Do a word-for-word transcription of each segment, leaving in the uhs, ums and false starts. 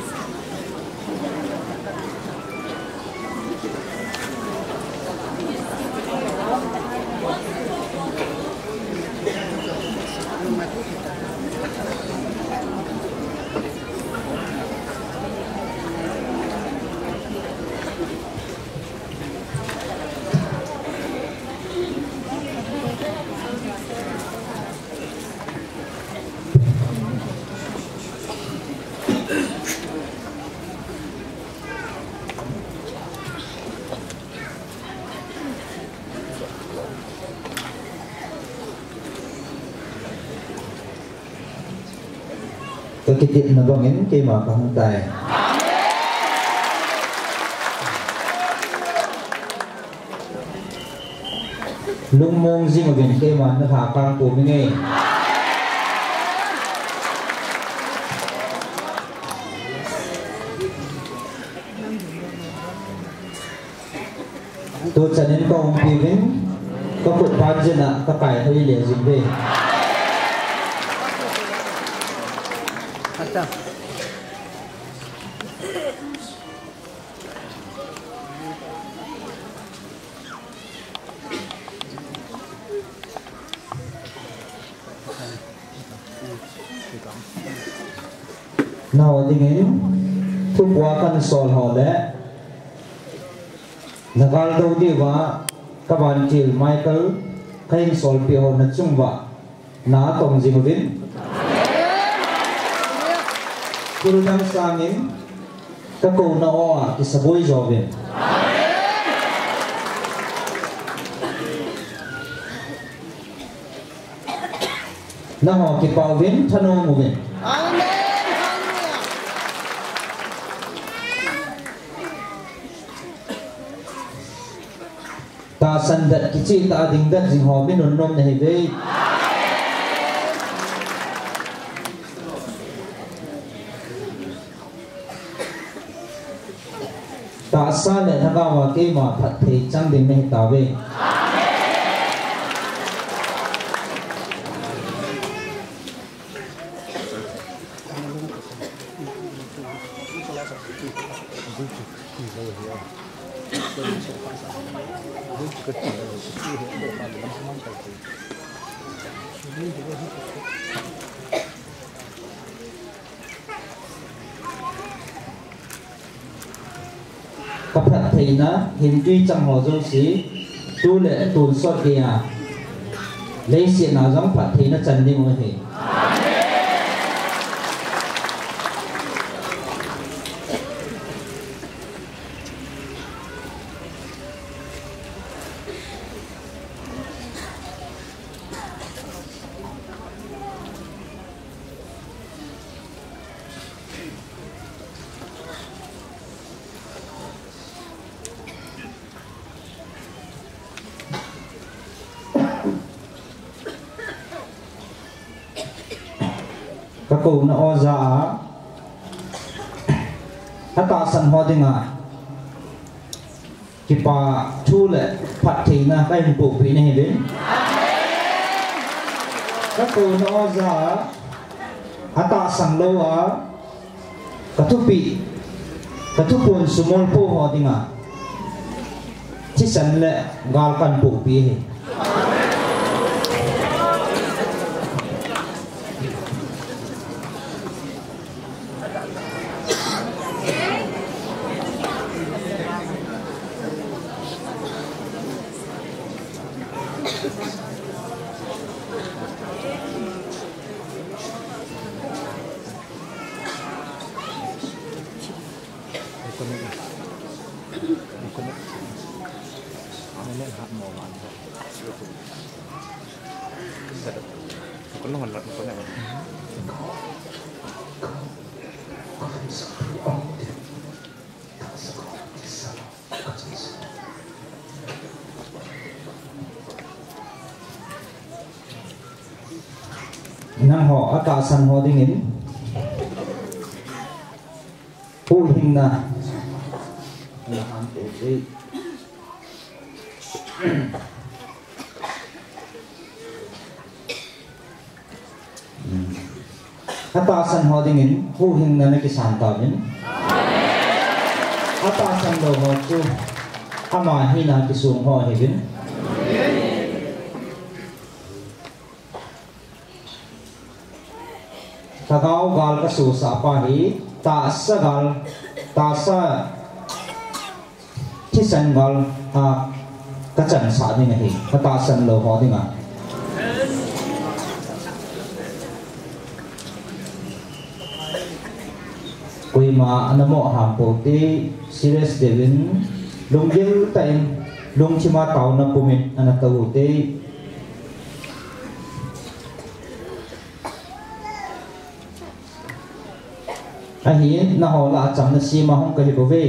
cái điện là bằng những cái mà không tài lúc mong gì mà bên cái mà nó thả căng của mình nghe tôi cho nên có ông kia đến có một ban dân ạ các cái hơi lẻ dừng về nào thì nghe thu qua căn sol họ đấy nagal đâu đi vào các bạn chỉ Michael khen sol pia họ nó chung vào ná tổng gì mà biết Guru Nam Sangin các cô nó oa cái sắp bôi rồi về nó họ cái bảo viên thân ông của mình ta sanh đất cái chi ta đình đất gì họ biết nôn nôn này về ta sa lại thằng nào cái mà thật thì chẳng đến này ta về các thật thì nó hình tuy trong họ dâu xí tu lệ tuần suốt kia lấy chuyện nào giống Phật thì nó trần đi ngồi thì các cô nó o ra hát ta sẵn hoa đi ngà kì bà thu lệ Phật thì na cái hình bộ vị này đến các cô nó o ra hát ta sẵn lâu á các thu bị các thu buồn sù môn po hoa đi ngà chỉ sẵn lệ gal căn bộ vị hình năng họ ở cả sân họ đi nghỉ phụ hình là là hàng tổ gì atasan hodingin hu hing na nakisan tabin atasan lo ho chu ama hina kisung ho hibin tagaw gal ka su sa pa hi ta sa gal ta sa kisan gal a kacan sa ni hi atasan lo ho dinga kui ma anamo hampo te serious devin lungjil time lung chima taw na pumit anataw te ahin na hola cham na si ma hong ka hi bove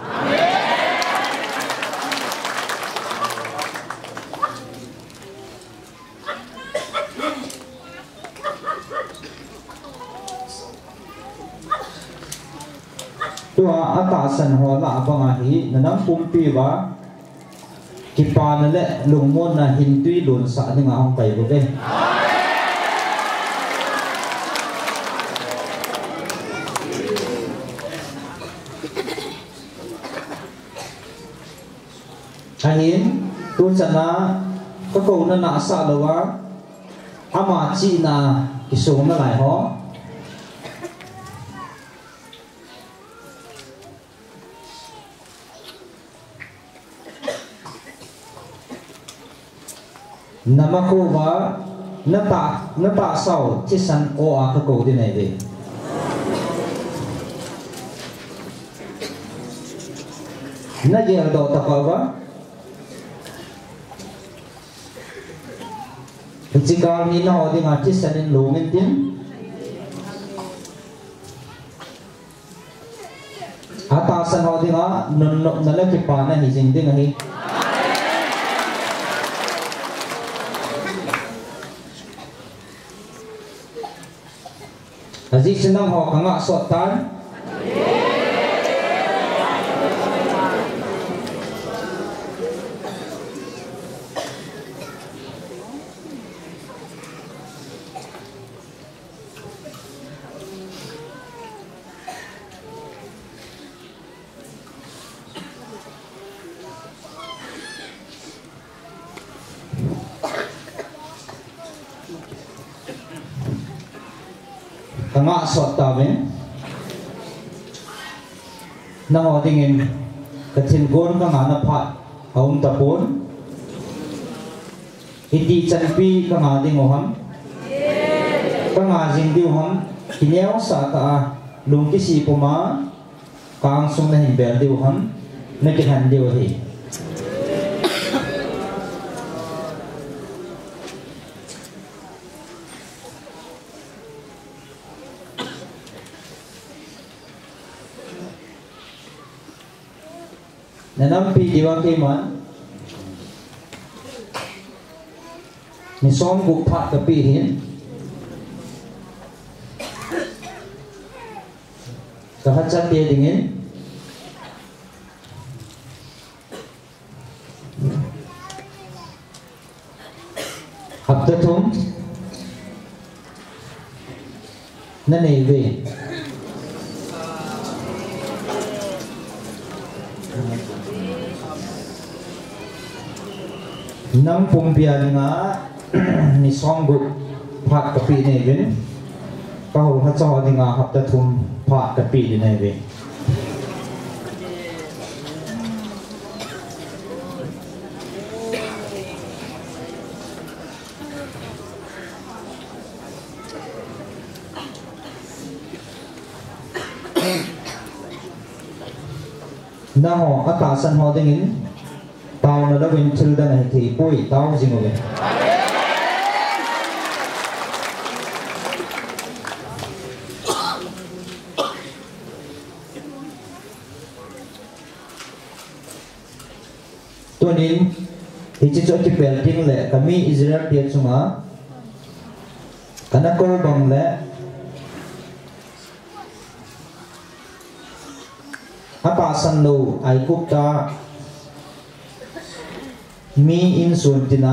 tua atasan hola abanga hi nanam pumpi ba kipan le lungmon na hintui lun sa dinga hong kai bove ahin tu chana ko ko na na sa lawa ama chi na kisung na lai ho namako ba napa napa sau chisan o a ka ko din ai de na je do ta ka ba jika ni na o ding a chisan in longin tin atasan ho ding a non na la ki pa na hi jing ding hi Aziz senang ho kanga sotan kanga sotaben na ho dingin katin gon kanga na phat haum tapon iti chanpi kanga ding oham kanga jing diu ham kineu sa ka lung ki si puma kang sung na hin ber diu ham na ki han diu hi nanampi diwa ke man ni som guk phat ka pi hin ka hachan de dingin hapta thum na nei ve nang pumpian nga ni songgu phat kapi nei ben ka ho ha chaw dinga hapta thum phat kapi nei ben na ho atasan ho dingin tao na lawin childa na hi pui tao jingoge tunin hichi cho ki pelting le kami Israel dia chunga kana ko bang le apa san lo ai kup ta mi in sun tina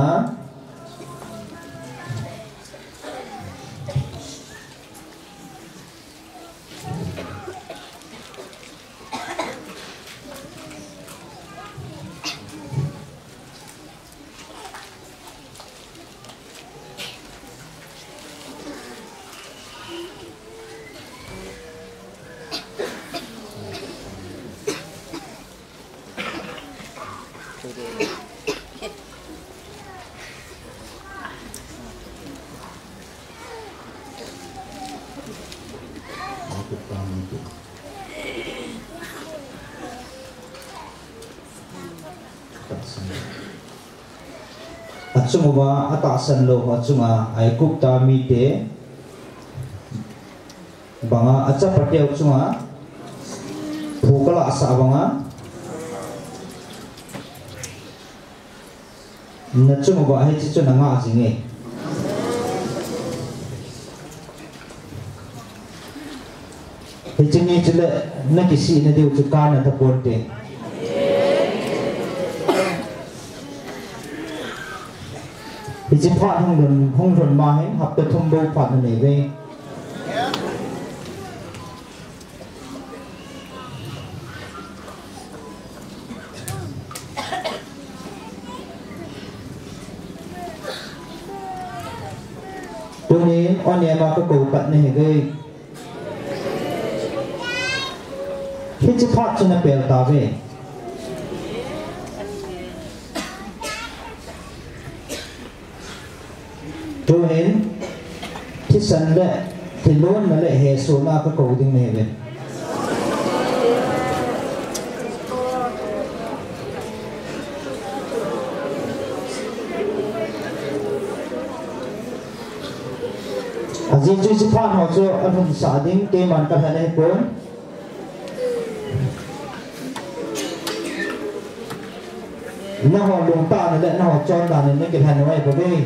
chunguwa ata san lo ha chunga ai kup ta mi te banga acha patel chunga phukala sa banga na chunguwa he chi chuna nga jinge he chingi chile na kisi na deu chu kana ta porte thì chỉ phát không gần không gần mà hết học được thông báo phát này về cho nên anh em mà cái cầu cận này về thì chỉ phát cho nó bèo ta về cho nên thì sân lệ thì luôn là lệ hệ số là cái cầu tiếng này về à gì chú chú phát họ cho anh hùng xã đến cái màn cái này cũng nó họ lùng ta này lại nó họ cho đàn này cái hành này của mình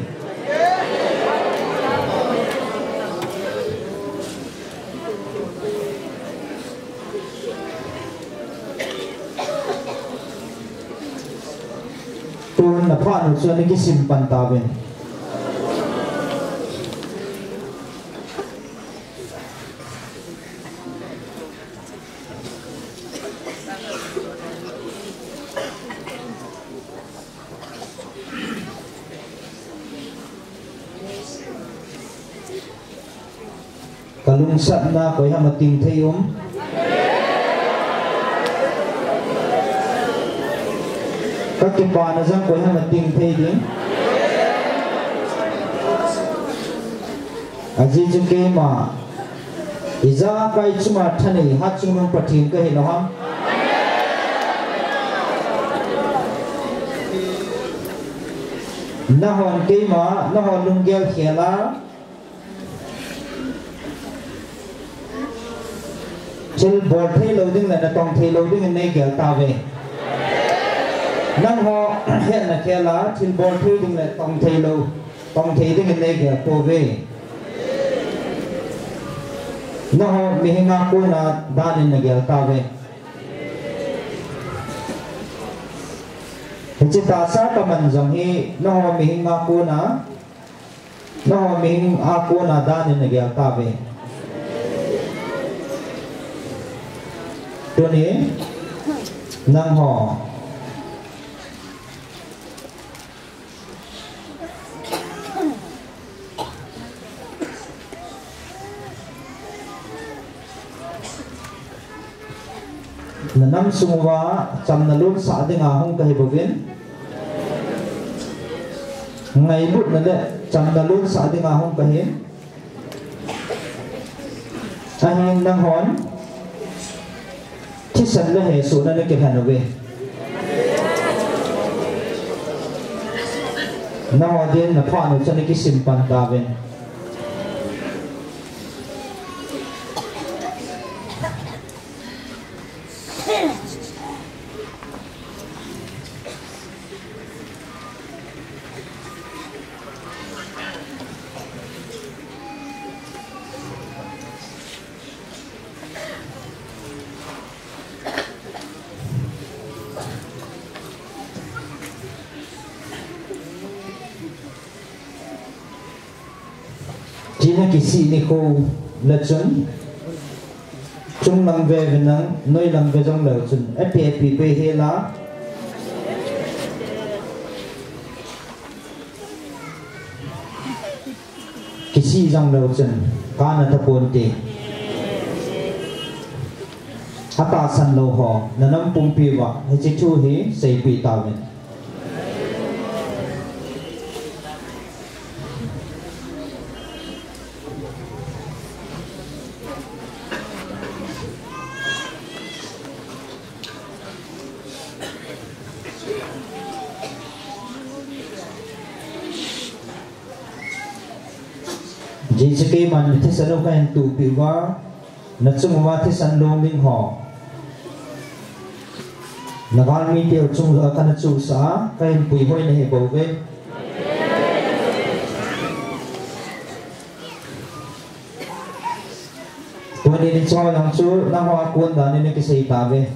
tuan na phát nó cho nên cái simpan ta bên kalung sat na koi ham ting thei um các cái bà nó rằng koi ham ting thei ding aji chung ke ma iza kai chuma thani hat chung nong pathim ka he no ham na hon ke ma na hon lung gel khela chil bol thei lo ding la na tong thei lo ding nei gel ta ve nang ho hiện là khela chil bol thei ding la tong thei lo tong thei ding nei gel ko ve na ho mi hinga ko na da din na gel ta ve chỉ ta sa ka man jong hi na ho mi hinga ko na na ho mi hinga ko na da din na gel ta ve cho nên năng họ là năm sung hóa chăm là luôn xã thì ngà không cây bờ viên ngày bút là đấy chăm là luôn xã thì ngà không cây anh đang hỏiที่สันและเหตุสูตรนั้นเก็บแผ่นเอาไว้น้าเดียนน้าพ่อหนูจะได้กิสิมปันตาเวนchỉ là cái gì này cô là chuẩn chung làm về với năng nơi làm về trong lời chuẩn ép pê ép pê hay là cái gì trong lời chuẩn cá là tập buồn tệ hata san lâu họ là năm pum pi vợ hay chỉ thu hí xây pi tao mình chỉ sẽ cái mình thế sản cái tụ bị quá nó chung vào thế sản long linh họ nó vào mi tiêu chung vào cái nó chủ xã cái bùi hôi này bảo vệ tôi đi cho yang chú năng hoa quân đã nên cái gì ta về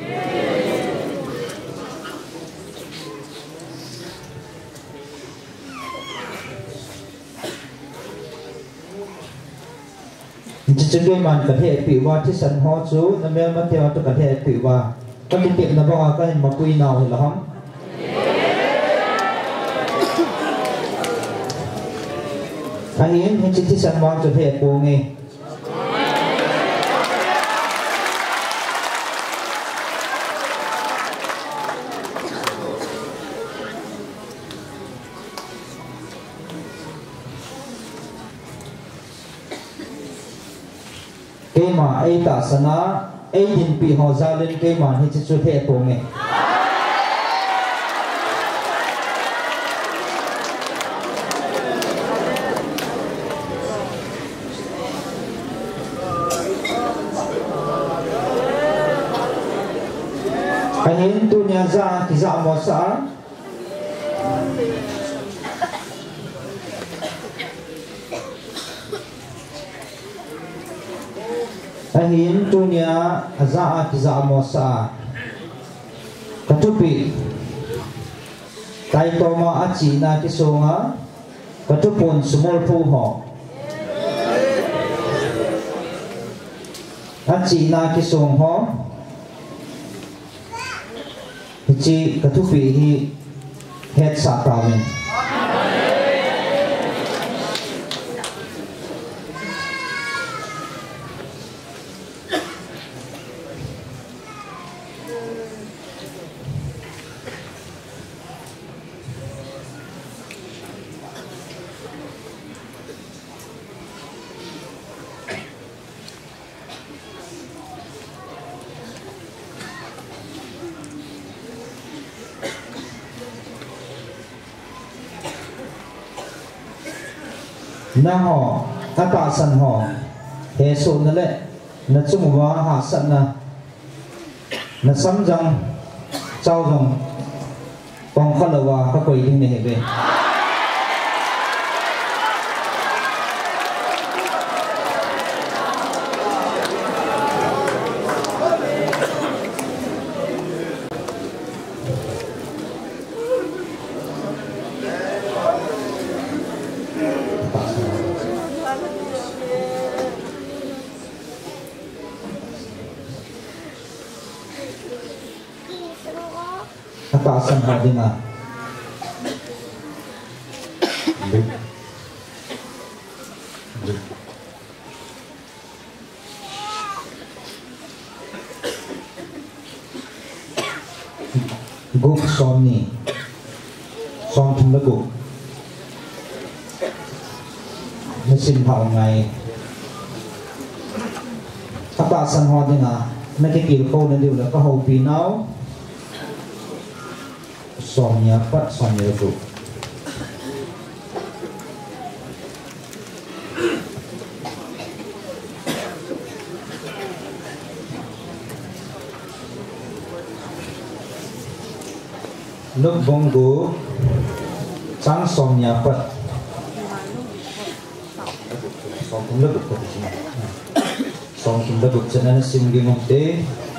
chỉ cái mình có thể bị quaที่สันหอchú nó mới mất theo tôi có thể bị qua các cái tiệm nó bao cái mà quy nào thì là không anh ấy những cáiที่สันหอจะthểปูnghe cái mà ai ta sana ai din pi ho za lên cái mà hết chú thểปูnghe anh ấy tu nhà ra thì dạo một xã anh hiến tu nhà ra thì dạo một xã cái chút bị tay to mà ăn chỉ là cái số á cái chút buồn small phu họ ăn chỉ là cái số họ chỉ cái chút bị thì hết sạch cả mình na họ ta tạ sân họ hệ số nó lệ nó chung vào hạ sân là nó sắm răng trao rồng còn không là vào các quầy đi này về apa asam hadina guk somni som thum la guk mesin hao ngày apa asam hadina mấy cái kiểu khâu này đều là có hậu pin áo somnya pat somnya tu lúc bongo sang somnya pat som tum lebut ko sini som tum lebut chana sim gi ngomte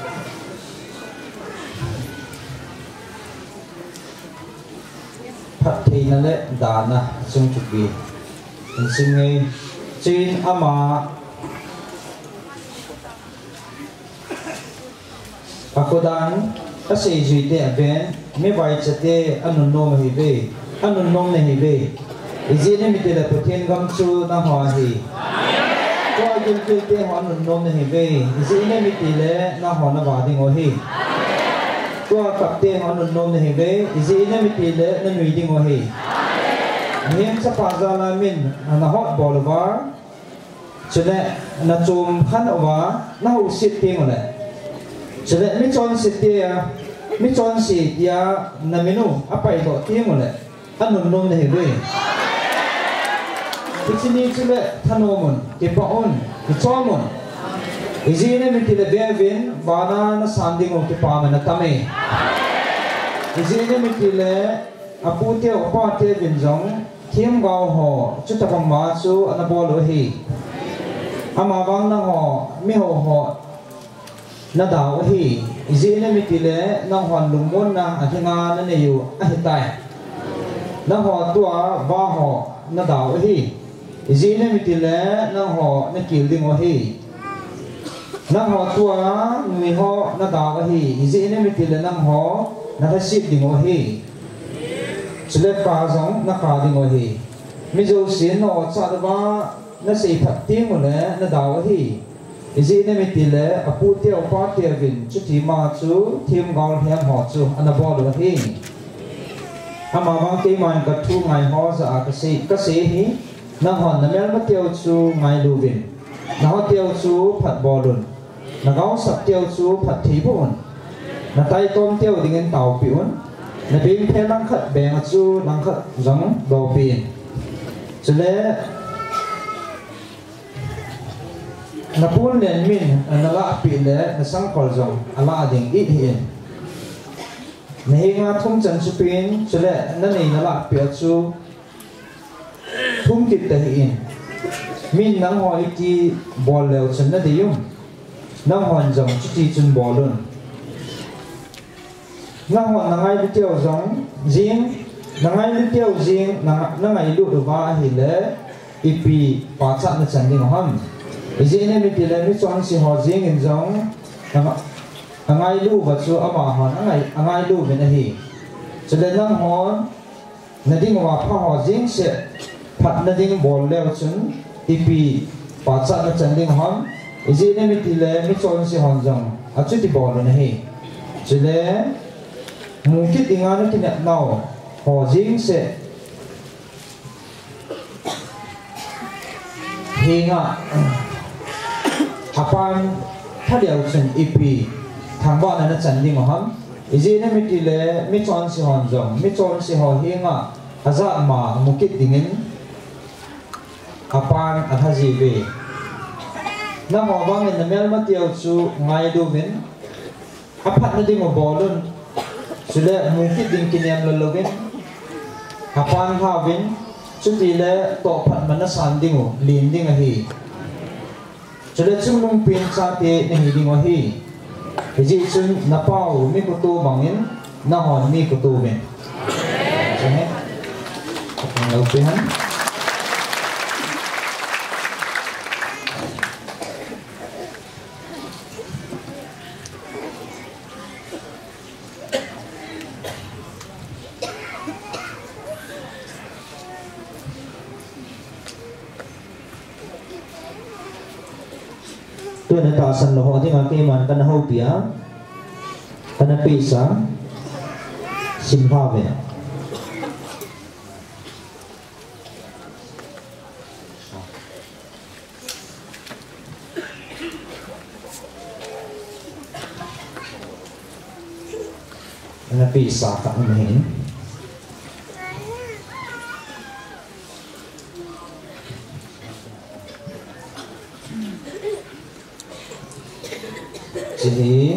phát thì nó lệ đà na sung chụp bì sinh ngay trên ama ako dan kasi duy te ben me vai chate anun nom hi be anun nom ne hi be izine mi te la pothen gam chu na hoa hi ko yul te te ho anun nom ne hi be izine mi te le na ho na ba ding o hi tua cặp tiền họ nôn nôn này về, gì nên mình tiền lệ nên người đi ngồi hì, hiện sắp phá ra là mình là họ bỏ là vá, cho nên là chôm khăn ở vá, nó hậu xịt tiền rồi này, cho nên mình chọn xịt tiền, mình chọn xịt tiền là mình nu, áp phải bỏ tiền rồi này, ăn nôn nôn này về, Ichini chule thanomun kipaun kichomun izine mitile devin bana na sandingo kipamana tame izine mitile apute opate binjong thiam gao ho chutapang ma chu anabolo hi ama bang na ho mi ho ho na daw hi izine mitile na hon lungmon na athinga na neyu ahitai na ho tua ba ho na daw hi izine mitile na ho na kilding ho hi na ho tua mi ho na daw hi izine mitile na ho na thasip ding ho hi chule pa jong na ka ding ho hi mi jo sin no cha ba na sei phat ti mo le na daw hi izine mitile apu te opa te vin chuti ma chu thim gaul hiam ho chu anabol ho hi ama wang ke man ka thu ngai ho za ka sei ka sei hi na hon na mel ma teo chu ngai lu vin na ho teo chu phat bolun na gao sap teo chu phat thi bon na tai tom teo dingen tau piun na bing phe lang khat beng chu lang khat jong do pin chule na pun len min na la pi le na sang kol jong ala ding it hin na hi nga thum chan chu pin chule na nei na la pi chu thum kit ta hin min nang ho ki bol leo chen na de yum nang hon jong chu ti chun bolun nang hon na ngai lu teo jong jing na ngai lu teo jing na na ngai lu ru ba hi le ipi pa cha na chan ding ham izine mitile mi chon si ho jing in jong angai lu ba chu ama hon angai angai lu me na hi chule nang hon na ding wa pha ho jing se phat na ding bol leo chun ipi pa cha na chan ding ham izine mitile mi chon si hon jong a chu ti bol na hi chule mungkin ingat kita nau hojing se hingga apan thadiau chen ipi thangba na chanding ham izine mitile mi chon si hon jong mi chon si ho hinga aza ma mungkin dingin apan athaji be na ho bang in mel ma tiau chu ngai du vin apat na ding bolun sule mungkin ding kiniam lologin apan havin chuti le to phat mana sandingu linding a hi sule chunglung pin cha te ni ding a hi ji chun na pau mi ko tu bangin na hon mi ko tu ben chane lo pihan tuan na tasan lo hoti nga keman kana hopia kana pisa simpave kana pisa ka mahin jadi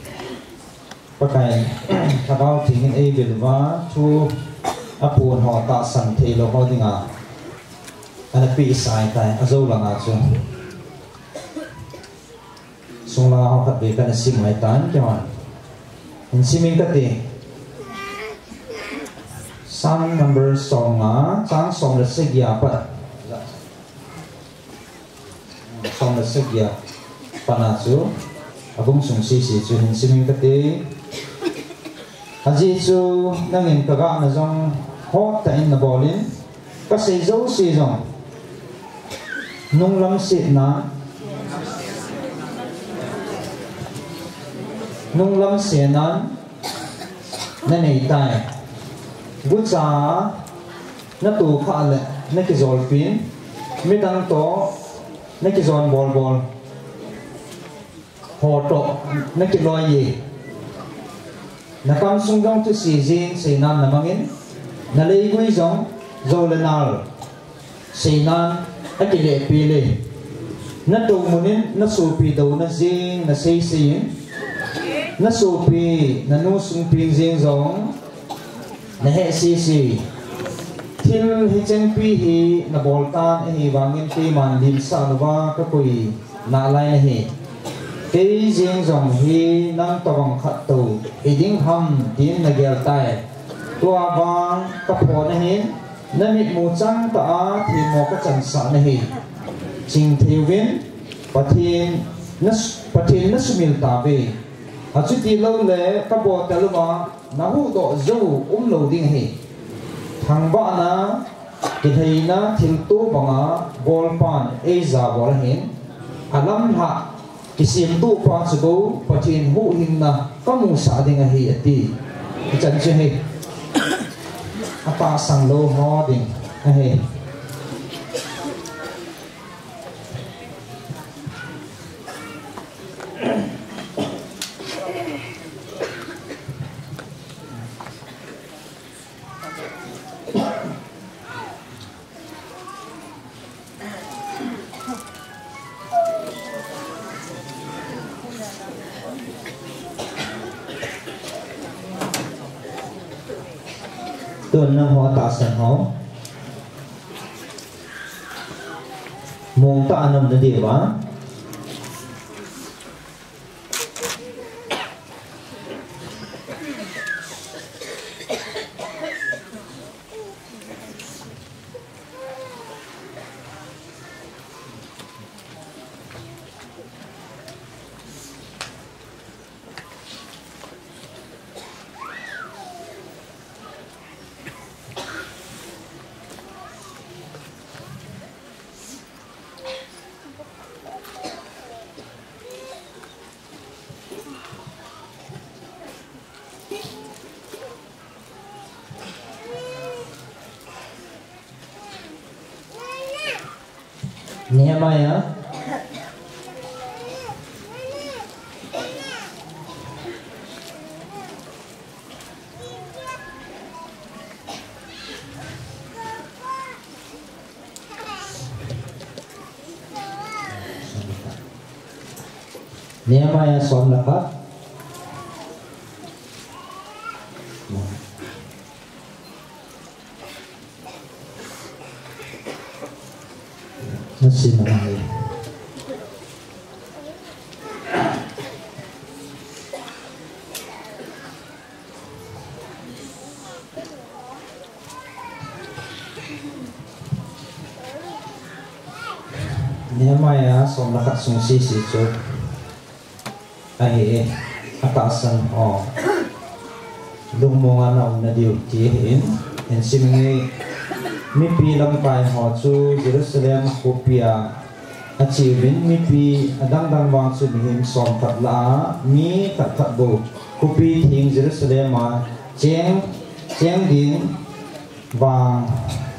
pakai kalau tingin a bilwa tu apun ho ta sang thei lo ho dinga ana pi sai tai azo la nga chu sungla ho khat be kana sim mai tan ke man in siming ka te sang number song nga chang song la sigya pa song la sigya pana chu abong sung si si chu hin siming ka te aji chu nangin ka ga na jong ho ta in na bolin ka sei zo si jong nung lam si na nung lam si nan na nei tai bu cha na tu kha le na ki zol pin mi dang to na ki zon bol bol ho to na ki loi ye na kam sung dong tu si jing si nan na mangin na lei gui jong zo le nal Sinan akile pile na tu munin na supi daw na zing na say sayin na supi na nu sung pin zing zong na he si si til hi chen pi hi na boltan hi wangin ti man din sa nuwa ka kui na lai hi cái riêng dòng hi năng tòng khát tù iding ham tin na gel tai tua bang kapho na hin na mit mu chang ta thì mo ka chan sa na hi ching thiwin pathin nas pathin na sumil ta ve a chu ti lo le ka bo ta lu ma na hu do zo um lo ding hi thang ba na ki thei na thil tu banga bol pan e za bol hin alam ha kisim tu pa chugo pathin hu hin na kamu sa ding a hi ati chan che hi apa sang lo ho ding a hi tuần năm hoa tạ sản hó mong tạ nằm đến địa vã Nehemiah Nehemiah som lakat xin mời Nehemiah som lakat sung si si chu ai atasan o lung monga nam na diu ti hin en sim ngai mi pi lam pai ho chu Jerusalem kopia achievin mi pi adang dang wang chu him som tat la mi tat tat bo kopi thing Jerusalem ma cheng cheng din wang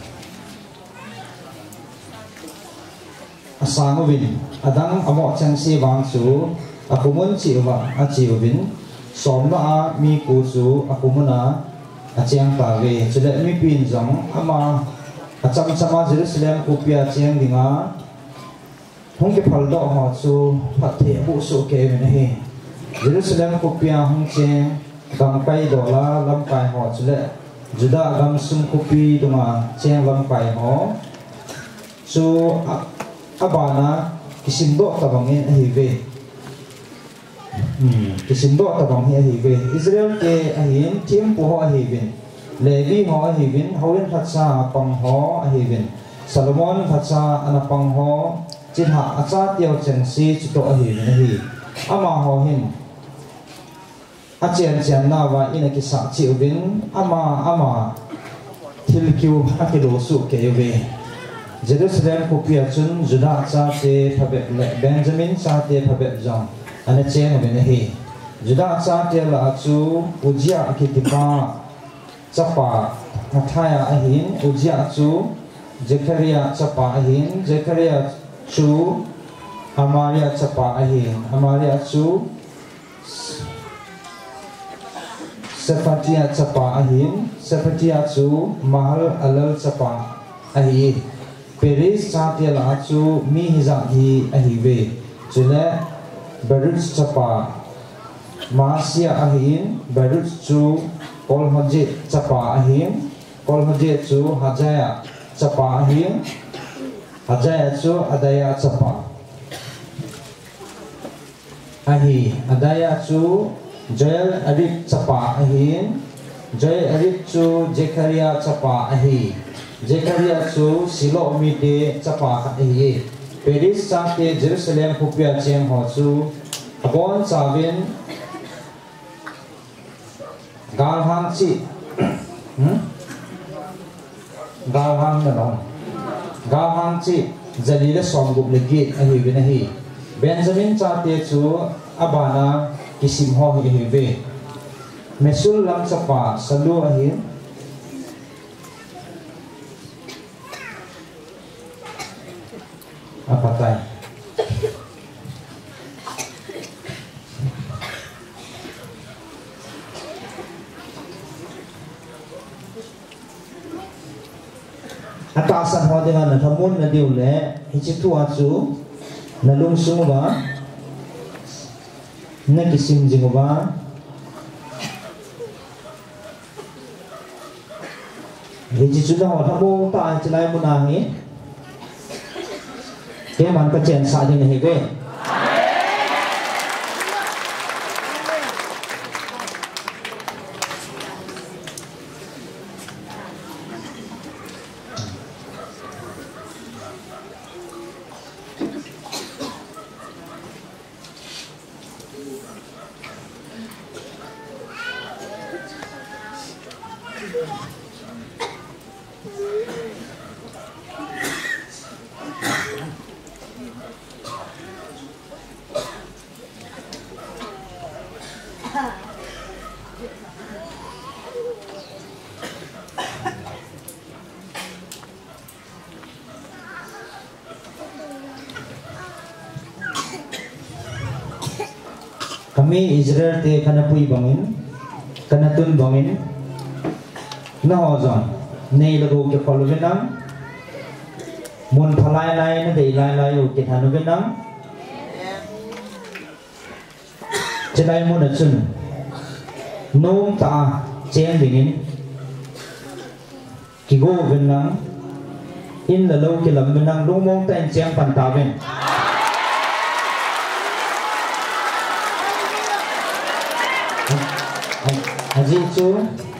asangovin adang amo chang si wang chu akumun chi wa achievin som la mi ku chu akumuna acheng ta ve chule mi pin jong ama acham chama Jerusalem kopia cheng dinga hong ke phal do ha chu pathe bu su ke ne he Jerusalem kopia hong cheng dang pai do la lam pai ho chule juda gam sum kopi duma cheng lam pai ho chu abana kisim do ta bang he hi ve kisim do ta bang he hi ve Israel ke ahin tim pu ho hi ve Levi ho hivin hoin hatsa pang ho hivin Solomon hatsa ana pang ho chin ha acha tiao chen si chito hivin hi ama ho hin achen chen na wa ina ki sa chi ubin ama ama thilkiu akilo su ke ve Jerusalem kopia chun Juda cha te phabe Benjamin cha te phabe jong ana chen ubin hi Juda cha te la chu ujia akitipa Chapa Mathaya ahin Ujia chu Zechariah chapa ahin Zechariah chu Amaria chapa ahin Amaria chu Sephatiah chapa ahin Sephatiah chu Mahal alal chapa ahin Paris chatia la chu mi hizak hi ahive chule Beirut chapa Malaysia ahin Beirut chu Kol Hoje chapa ahin Kol Hoje chu Hajaya chapa ahin Hajaya chu Adaya chapa ahi Adaya chu Joel Arif chapa ahin Joel Arif chu Zekaria chapa ahi Zekaria chu Silo Mite chapa ahi Paris chate Jerusalem Pupia Cheng Ho chu Abon Chavin Galhang Chi Galhang na dong Galhang Chi Jalila Somgup Legit ahi binahi Benjamin chate chu Abana Kisim Ho hi ve Mesul Lam Chapa Salu ahi apa tay atasan ho dengan na thamun na diu le hichitu achu na lung sunga na kisim jingoba hichitu na ho thamu ta chlai munahi Dia man kecen saat ini hebe. Kami Israel te kana pui bangin kana tun bangin na hozon nei lagu ke palu benang mun phalai lai na dei lai lai u ke thanu benang chelai mun achun nom ta chen dingin ki go benang in la lo ke lam benang dong mong ta chen pan ta ben Haji chu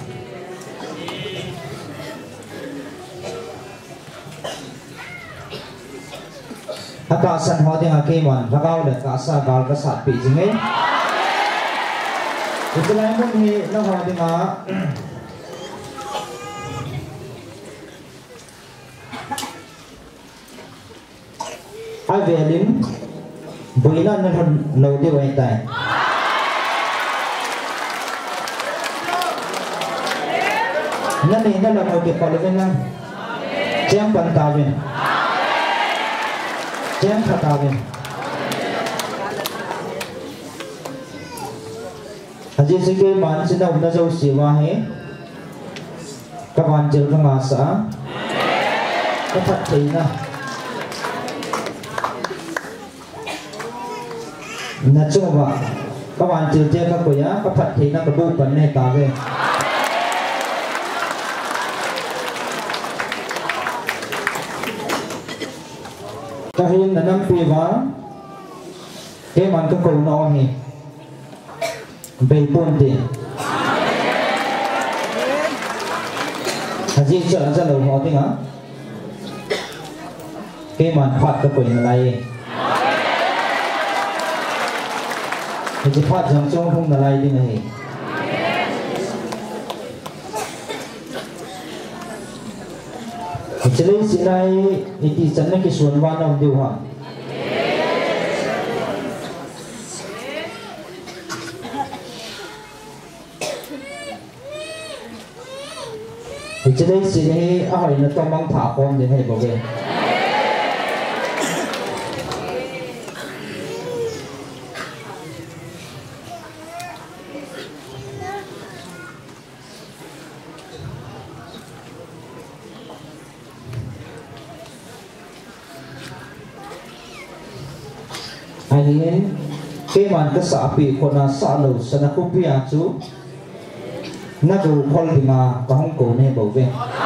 Akasan ho ding akiman ragaw le kasa gal ka sat pi jinge Itlai mun hi na ho ding a Ai velin buina na no de wai tai Nani na lang okay paluin lang. Siyang pantawin. Siyang katawin. Haji sige man sinaw na sa usiwa he. Kabanjil ka masa. Kapatay na. Nacho ba? Kabanjil siya ka kuya. Kapatay na kabupan na itawe. Kahin na nang piwa ke man ka ko no hi be ponte haji cha cha lo ho tinga ke man phat ka ko na lai haji phat jang chong hung na lai din hi Jadi sinai iti sana kisuan wana diwa. Jadi sini ahai na tomang thapon din hai boge. hin ke man ka sa pi khona sa lo sana ko pia chu na go khol dinga ka hong ko ne bo ve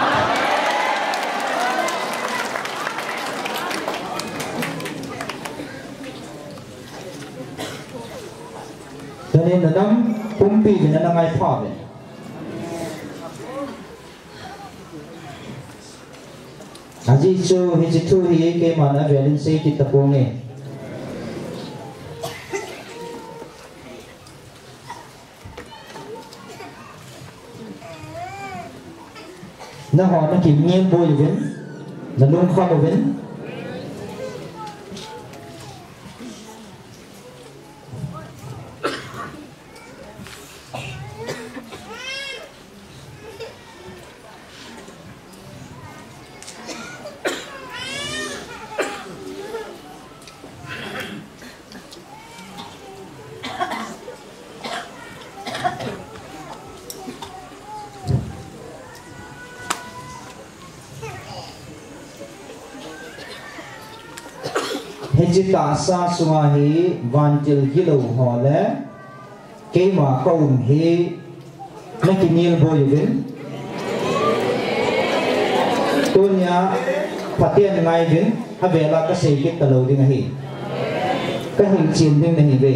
cho nên là năm cũng bị nên là ngày phá vậy à gì chú thì chỉ thu thì cái mà nó về lên xe thì tập buông này nó họ nó kìm nhiên bôi vĩnh nó luôn khó bôi vĩnh Hejita sa sumahi vantil gilo hole kema kaum he nakinil boyvin tunya patien ngai vin avela ka seikit talo ding hi ka hin chin ding nahi ve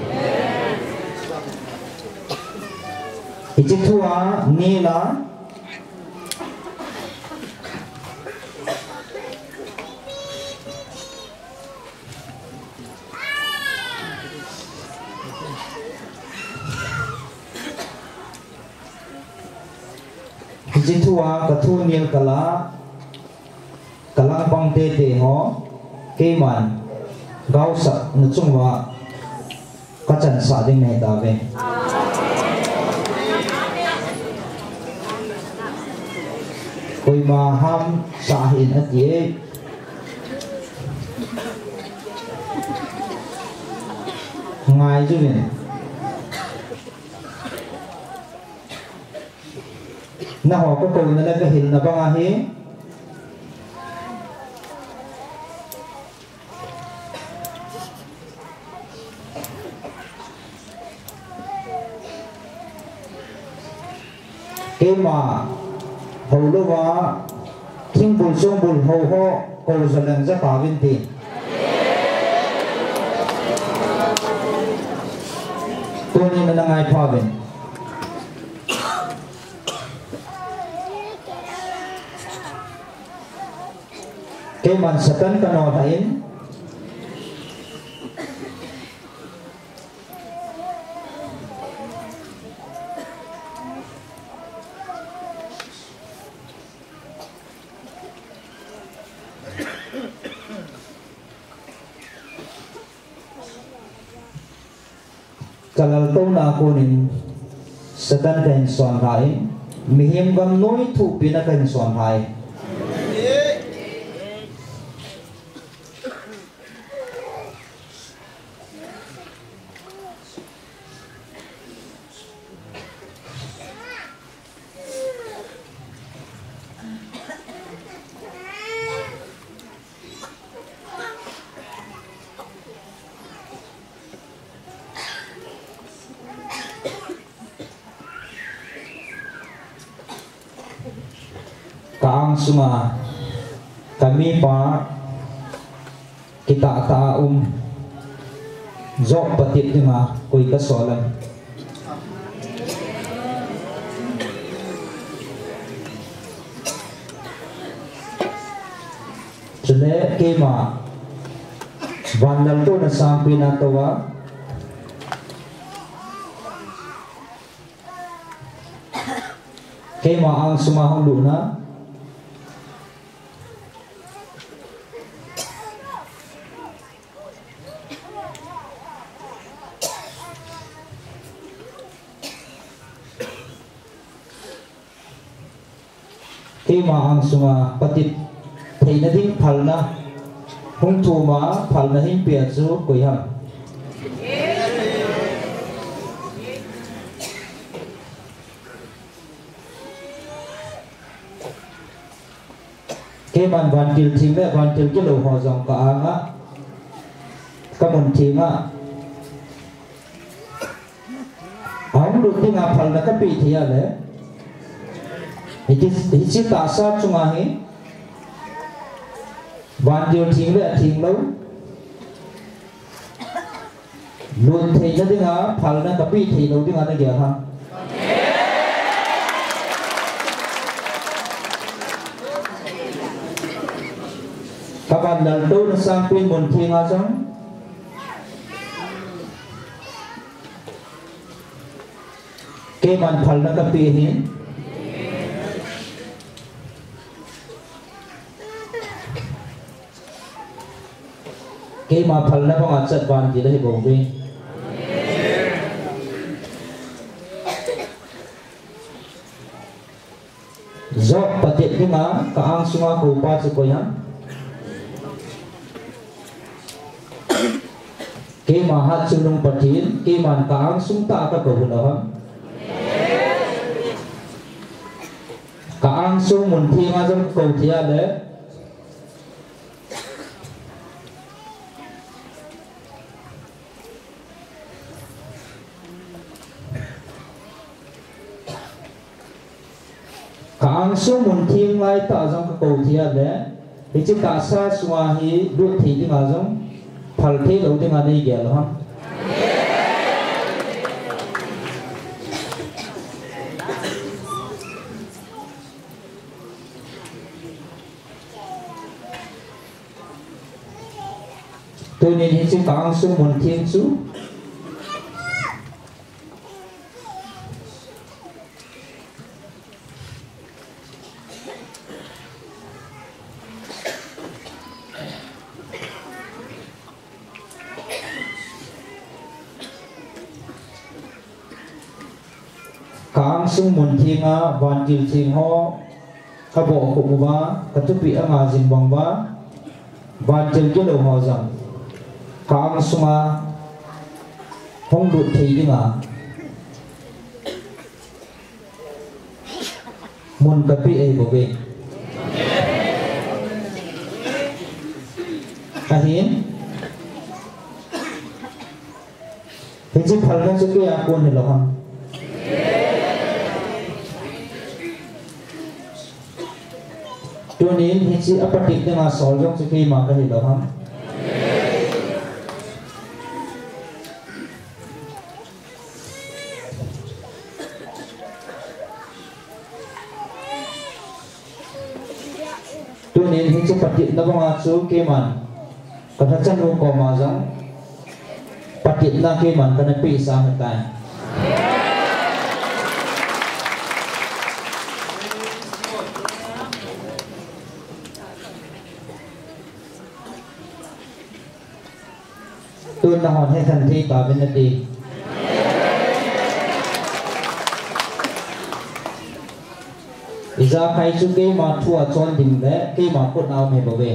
hijitua nila jitua kathu niel kala kalang pang te te ho keman gau sa na chungwa kachan sa ding nei ta ve koi ma ham sa hin at ye ngai ju vin na ho ko ko na la hil na ba hi ke ma ho lo wa thing bul song bul ho ho ko zalang za pa vin ti to ni na ngai pha vin ke man satan kano thain kalal to na kunin satan kain suan thai mihim gam noi thu pina kain suan thai kaang sunga kami pa kita taum zok patit nga koi ka solan chune kema vandal to na sampi na towa kema ang sumahong luna kema ang sunga patit thei na ding phal na hung thu ma phal na hin pia chu koi ham ke man van til thing le van til ki lo ho jong ka anga ka mon mun thima ang lu tinga phal na ka pi thia le iti iti ta sa chunga hi ban dio thing le thing lo luôn thei na dinga phal na ka pi thei lo dinga na gya ha các bạn lần đầu sang pin mun thinga chang ke man phal na ka pi hin ke ma phal na bang achat ban ti lai bong bi zok patit dinga ka ang sunga ko pa chu ko yan ke ma hat sunung patin ke man ka ang sung ta ka ko lo ha ka ang sung mun thi nga jong ko thia le ka ang sung mun thi ngai ta jong ko thia le hi chi ta sa suwa hi du thi ti nga jong phal thi lo ti nga nei gel ha tôi nên hiện sự càng xuống một thiên chú càng xuống một thiên à van chiều thiên ho các bộ cũng ba các thứ bị ăn à dình bằng ba van chiều cái đầu họ rằng càng sunga hong du thei dinga mun ka pi ei bobe ahin he ji phal na chu ke a kon ni lo ha to nin he ji apatik dinga sol jong chu ke ma ka hi lo ha nên hình dung phát nó bằng số kia mà có thật chân luôn có mà giống phát hiện là kia mà cần bị sao hiện tại tôi là hòn hay thần thi bảo bên đi Iza kai chu ke ma thua chon dim le ke ma put naw me bobe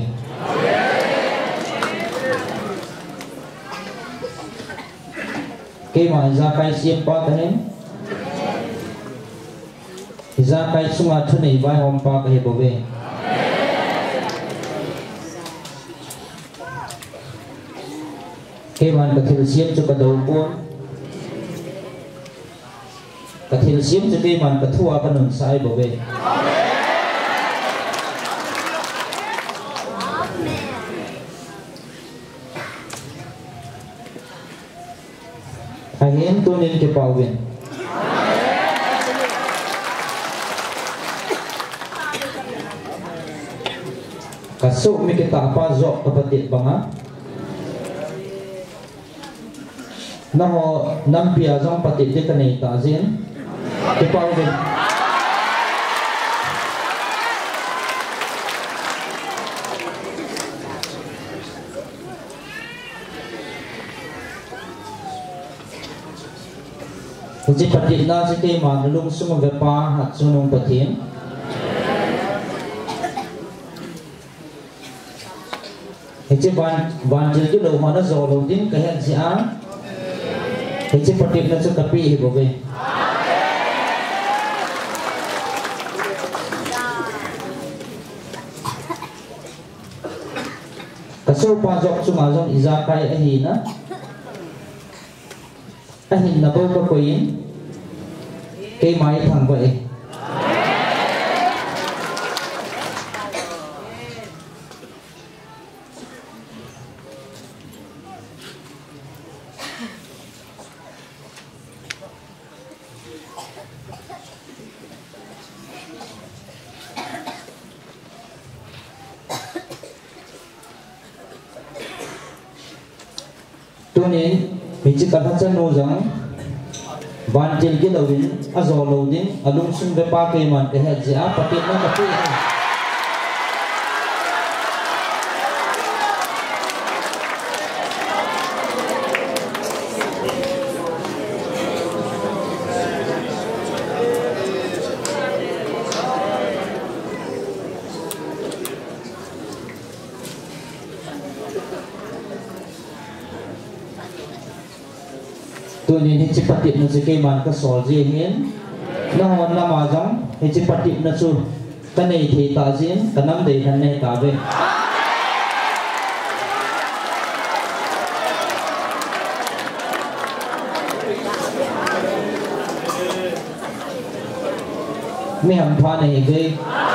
ke ma iza kai siam pa ta hen iza kai sunga thu nei bai hom pa ka he bobe ke man ka thil siam chu ka do pon ka thil siam chu ke man ka thua ka nun sai bobe Ahin tu nin ke pawin kasuk mi kita apa zok kapatit banga naho nampia jong patit de kanei ta jin ke pawin Jadi patit na si ke ma nulung sung ve pa hat sunung patin Hece ban ban jil ke lo mana zolo din ke hat si a Hece patit na su kapi hi bobe Kaso pa jok sung a jong iza kai ahi na ahin na bo ko koin ke mai thang vậy tôi nên mình chỉ cần chân nô rằng ban trên cái đầu đến azor đầu đến alung sung về ba cái màn để hết giá và tiền nó mất đi tôi nên hết chip patip nó sẽ cái màn cái sỏi gì hiến nó hoàn làm mà giống hết chip patip nó chu cái này thì ta diễn cái năm để thằng này ta về mấy hàng thoa này về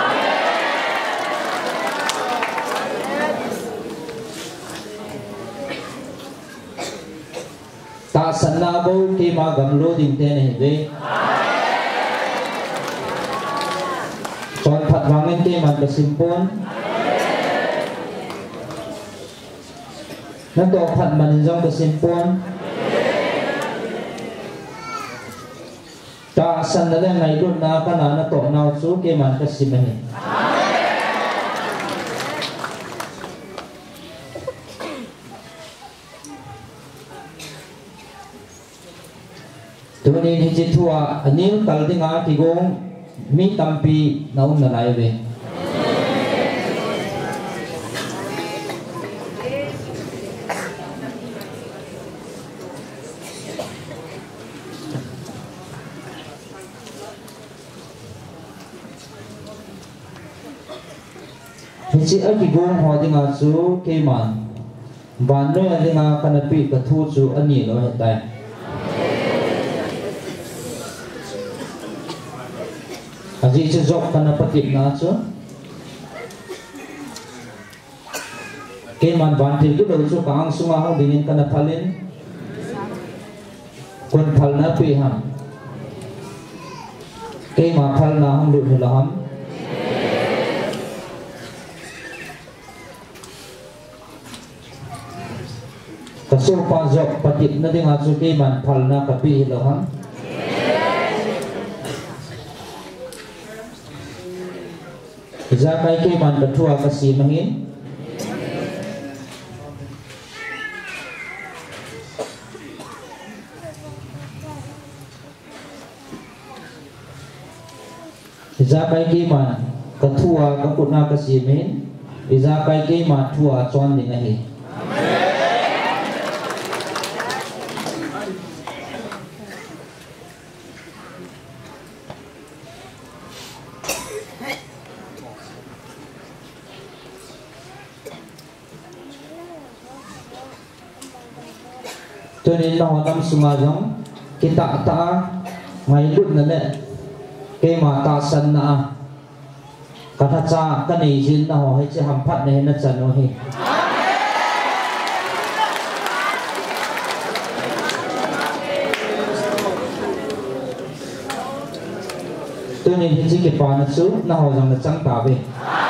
ta sanh na bo ke ma gam lo ding te ne ve chon phat wangen ke man ka simpon na to phat man jong ka simpon ta san na le ngai lut na ka na na to na chu ke man ka sim ne tôi nên hết chỉ thua anh em tal tiếng Anh thì cũng mi tampi nấu ngon lại về hết chỉ ở cái gồm họ tiếng Anh số cái màn ban nơi tiếng Anh cái này bị cái thu số anh nhìn nó hiện tại Aji sejok kana patip na so ke man bantil tu do so kang sunga hong dingin kana phalin kon phal na pi ham ke ma phal na hong du hela ham ka so pa jok patip na ding ha so ke man phal na ka pi hela ham za kai ke man kathua ka si mangin za kai ke man kathua ka kuna ka si men za kai ke ma thua chon ding a hi cho nên là họ tâm sunga giống cái tạ tạ ngày lúc này cái mà ta sân na cái thà cha cái này xin là họ hay chỉ ham phát này nó chân nó hi cho nên chỉ cái bàn nó xuống là họ rằng là trắng tả về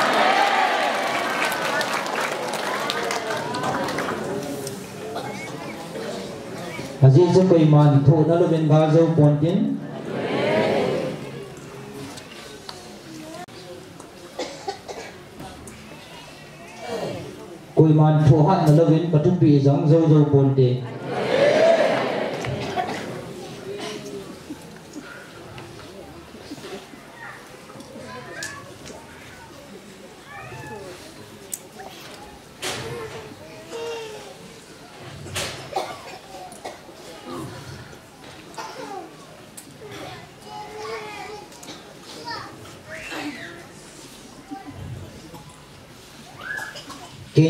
Aji cho koi man thu na lo ben ga zo pon tin koi man thu han na lo ben patu pi jong zo zo pon te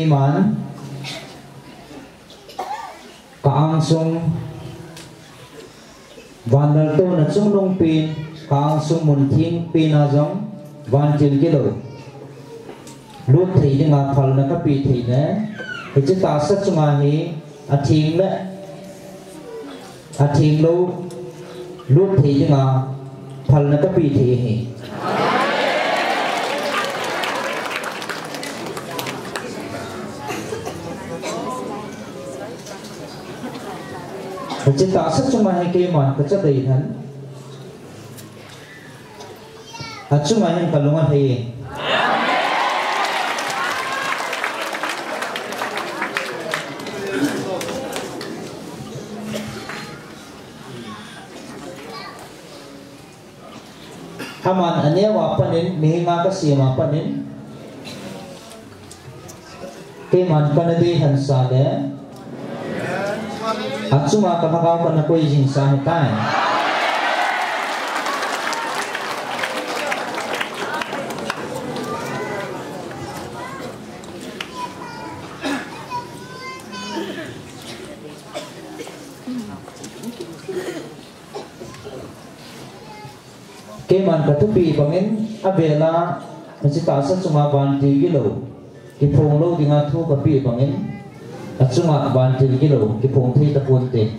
Keman kaang sung van dal to na chung long pin kang sung mun thing pin a jong van til ke lo lut thei dinga phal na ka pi thei ne he chi ta sa chunga hi a thing le a thing lo lut thei dinga phal na ka pi thei hi chỉ ta sát chung mai cái mòn cái chất đầy thân, à chung mai hình cả luôn anh thầy, haman anh em apa panen mihinga kasi apa panen, cái mòn cái này hình sa đấy. At suma kapakaw ka na po yung sa hitan. Keman katupi pangin abela masita sa suma banti gilo. Kipong lo dinga tu kapi pangin. At suma bantil gilo kipong thi ta punte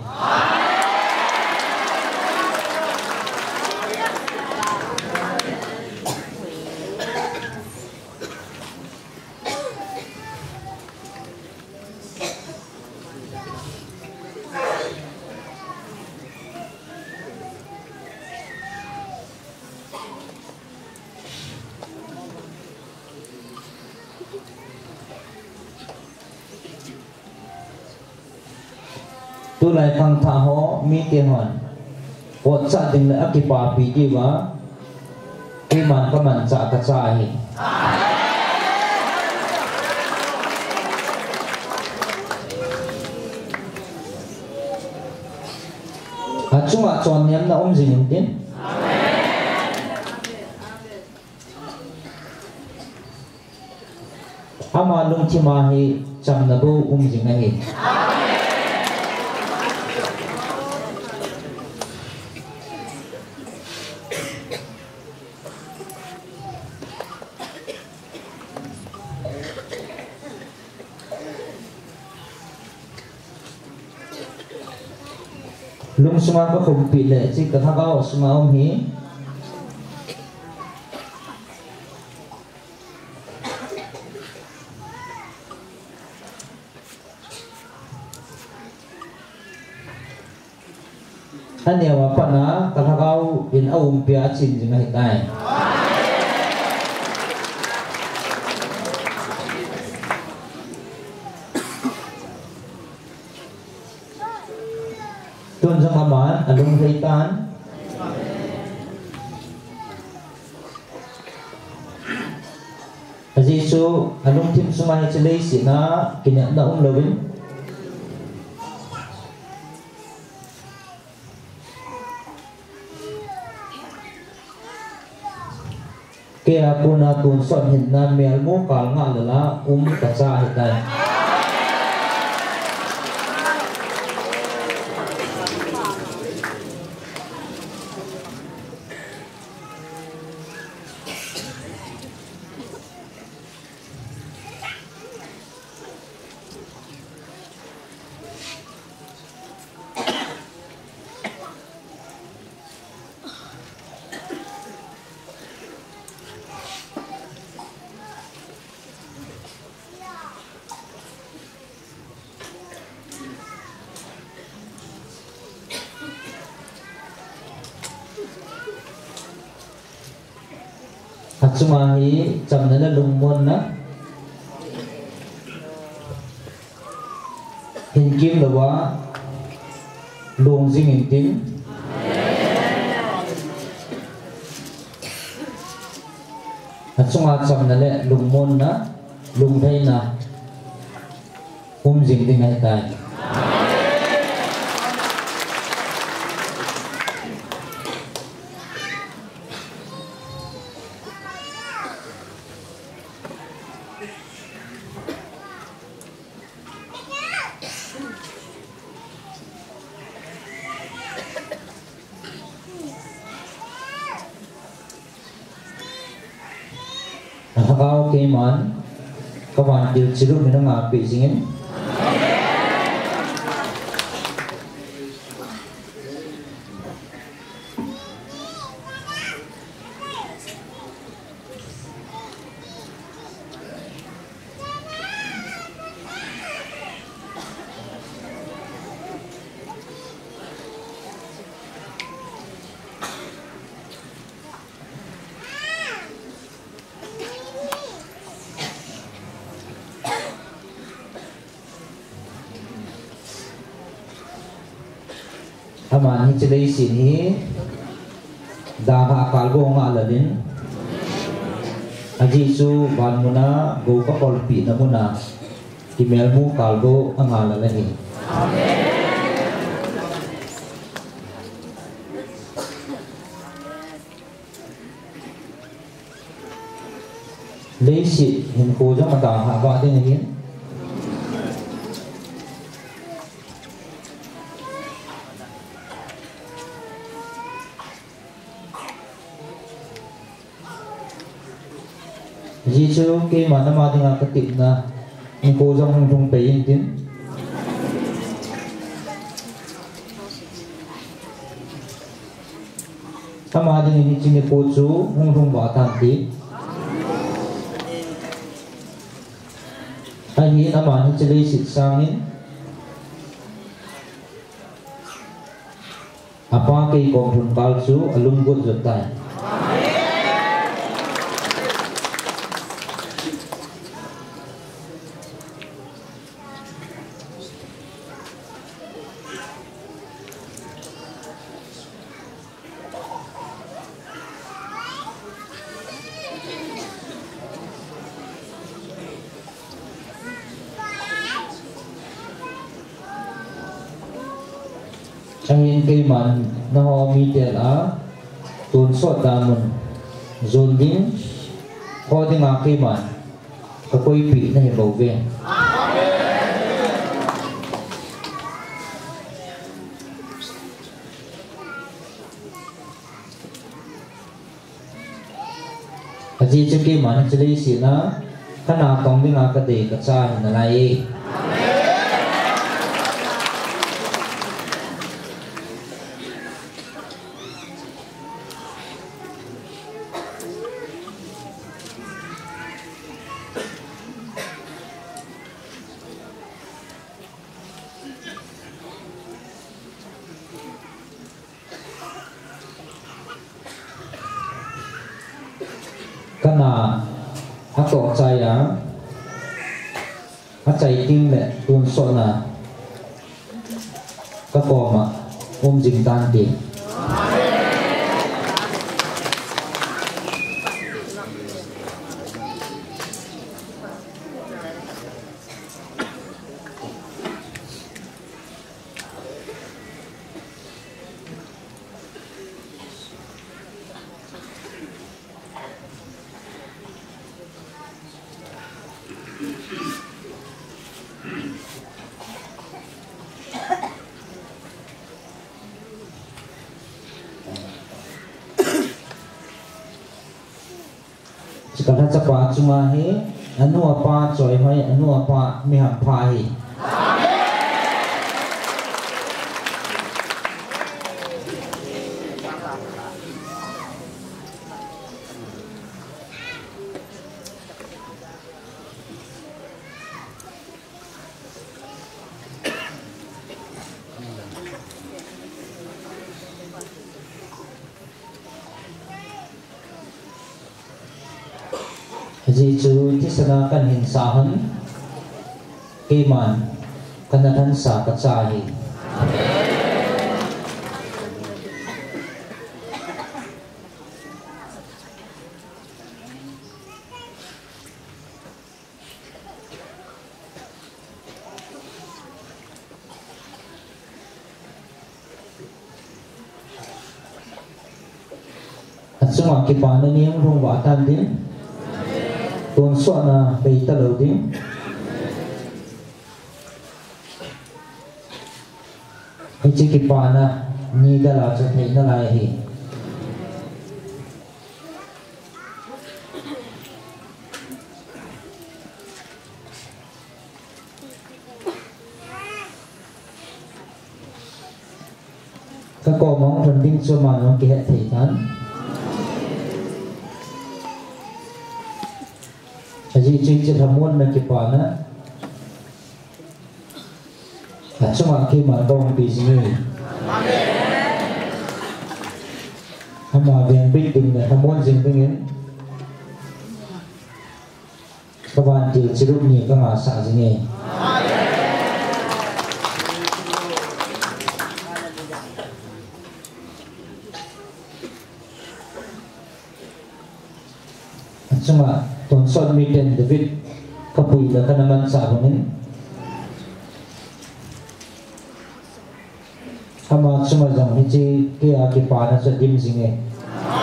tu lai phang tha ho mi ke hon pot cha ding la akipa pi ki wa ki man ka man cha ka cha hi a chunga chon niam na om jing tin ama lung chi ma hi cham na bu um jing na hi lung suma ka khum pi le chi ka tha ka suma om hi anh em apa na ka tha ka in om pia chin jing hai tai tuan sang aman alung heitan ajisu alung tim sumai chelei sina kinya da um lovin ke apuna tun son hin na mel mo kal nga lala um ka cha hitai Suma hi cham na lung mon na hin kim lawa lung jing in tin at suma cham na le lung mon na lung thai na um jing ding hai tai thakau ke man kawan til chiru ni nga pe jingin aman hi chilei sin hi dava kalbo nga ladin aji chu ban muna go ka kolpi na muna kimel mu kalbo anga lalahi amen leisi hin ko jama da ha ba ding hin Jisu ke mana ma dengan ketik na ingko jong hong hong peyin tin sama dengan ini cini pocu hong hong batan ti ahi nama ni celai sit sangin apa ke kong hong palsu alum gut jotai Angin keiman naho mitel a tun sot damun zon ding ho ding a keiman ka koi pi na he bau ve aji chu keiman chlei si na kana tong ding a ka de ka cha na lai kana ato chaya achai ting le tun so na ka ko ma om jing tan ti Sekarang cepat cuma he, anu apa coy hoi, anu apa miham pai. Jisu tisana kan hinsahan keman kanahan sa katsahi at suma kipanan niyang rung watan din tuan suat na beita loading Ichi kipana ni dala cha thei na lai hi ko mong runding cuma nong kihat thitan aji cui cui hamun na kipana cuma kima dong bisini hama biang biting na hamun jing pingin kawan til cirup ni ka nga sa jingi cuma tonsol miten David kapui la ka naman sa amin hama cuma jang hiji kaya kipana sa dim jingi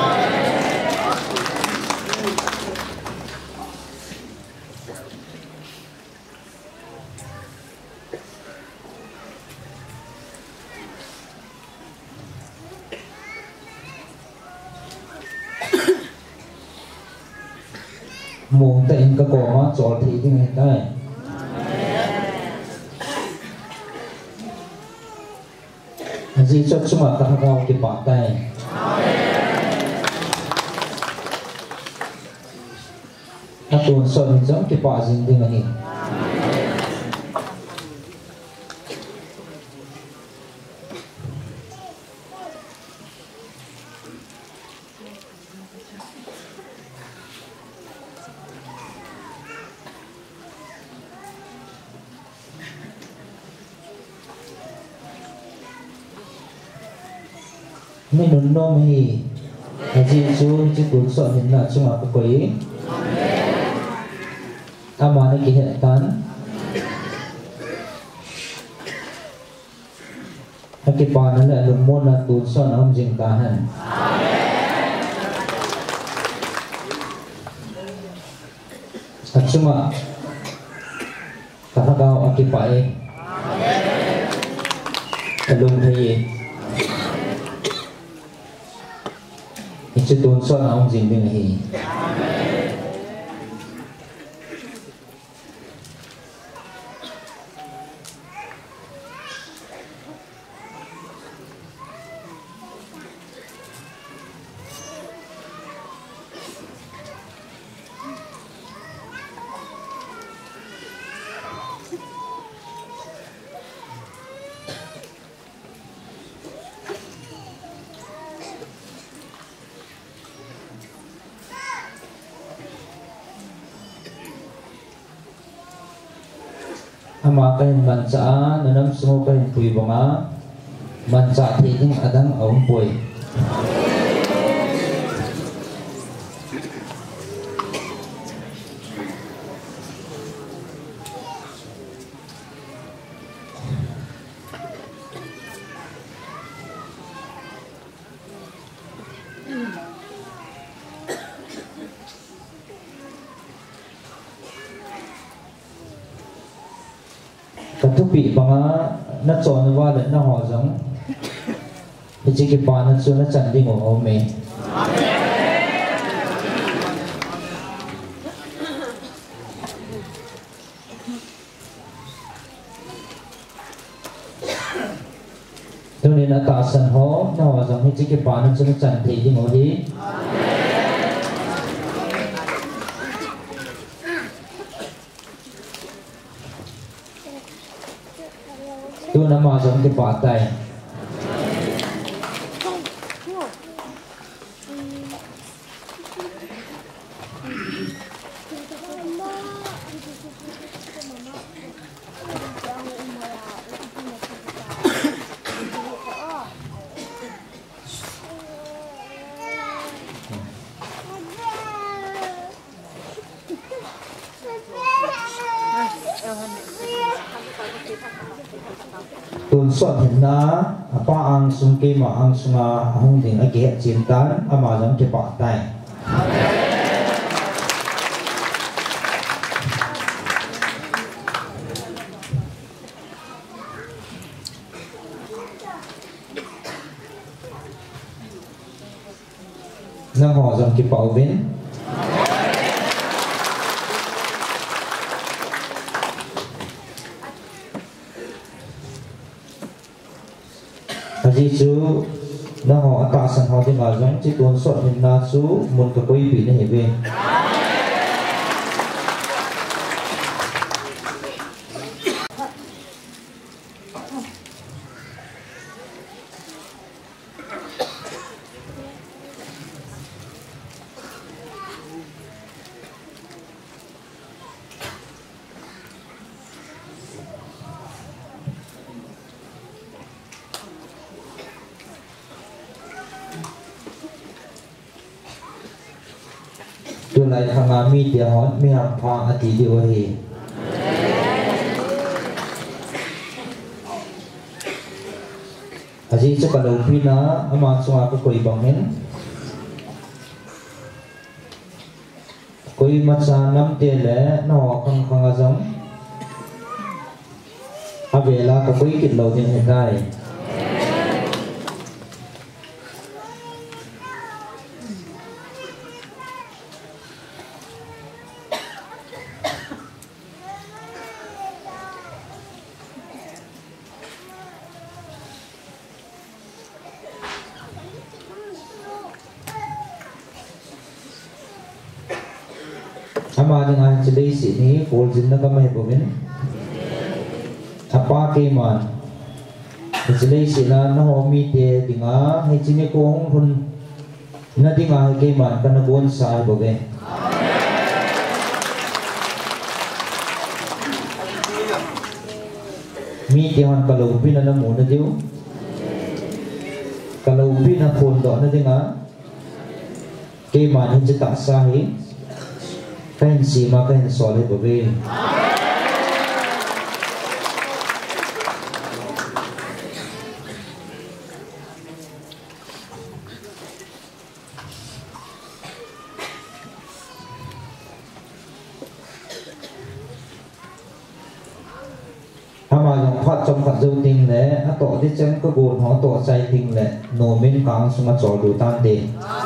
mong ta in ka ko ma chol thi ding he tai ji chot chuma ka ka ki pa tai atun son jam ki pa jin ding hi minun nom hi aji chu chi tu so hin na chuma ko koi ama ne ki tan ki pa na la lu mon na tu so na om jing ta han achuma ka ha ga ki pa e kalung thai chỉ tuân so na ông dinh bên hi ama kain manca nanam semua kain pui bunga manca tiing adang om pui katupi banga na chon wa le na ho jang ji ki pa na chu na chan ding o me tu ni na ta san ho na ho jang ji ki pa na chu na chan thi ding o hi tu nama giống cái quả tay tuần soạn hiện na apa ang sung ki ma ang sunga hong ding agi het chin tan ama jam ke pa tai nam ho jam ki pau bin Haji chú nó họ ta sang họ thì ngài giống chỉ tuần sọt hình na chú muốn cái quay bị này về tu lại thằng ngà mi tiệt hòn mi hàm phang ở tí điều gì aji cho cả đầu pin á ama cho aku koi bangen koi macha nam te le no khang khang azam avela ka koi kit lo din he kai ama dengan celai sini kol jinna kamai bogen apa ke man celai sila na homi te dinga he chini ko hong hun na dinga ke man kana bon sai bogen mi te han kalau pin na mo na diu kalau pin na phone do na dinga ke man hin ta sa hi kain si ma kain solid bogen ama yang phat chom khat zo ting le a to ti chen ko gon ho to chai ting le no min kang sunga chol du tan te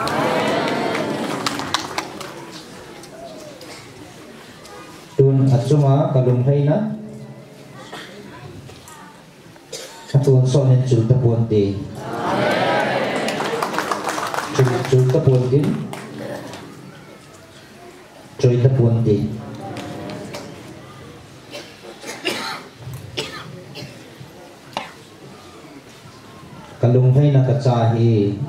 tun achunga kalung hai na atun so nen chul ta pon te chul chul ta pon din choi ta pon te kalung hai na ka cha hi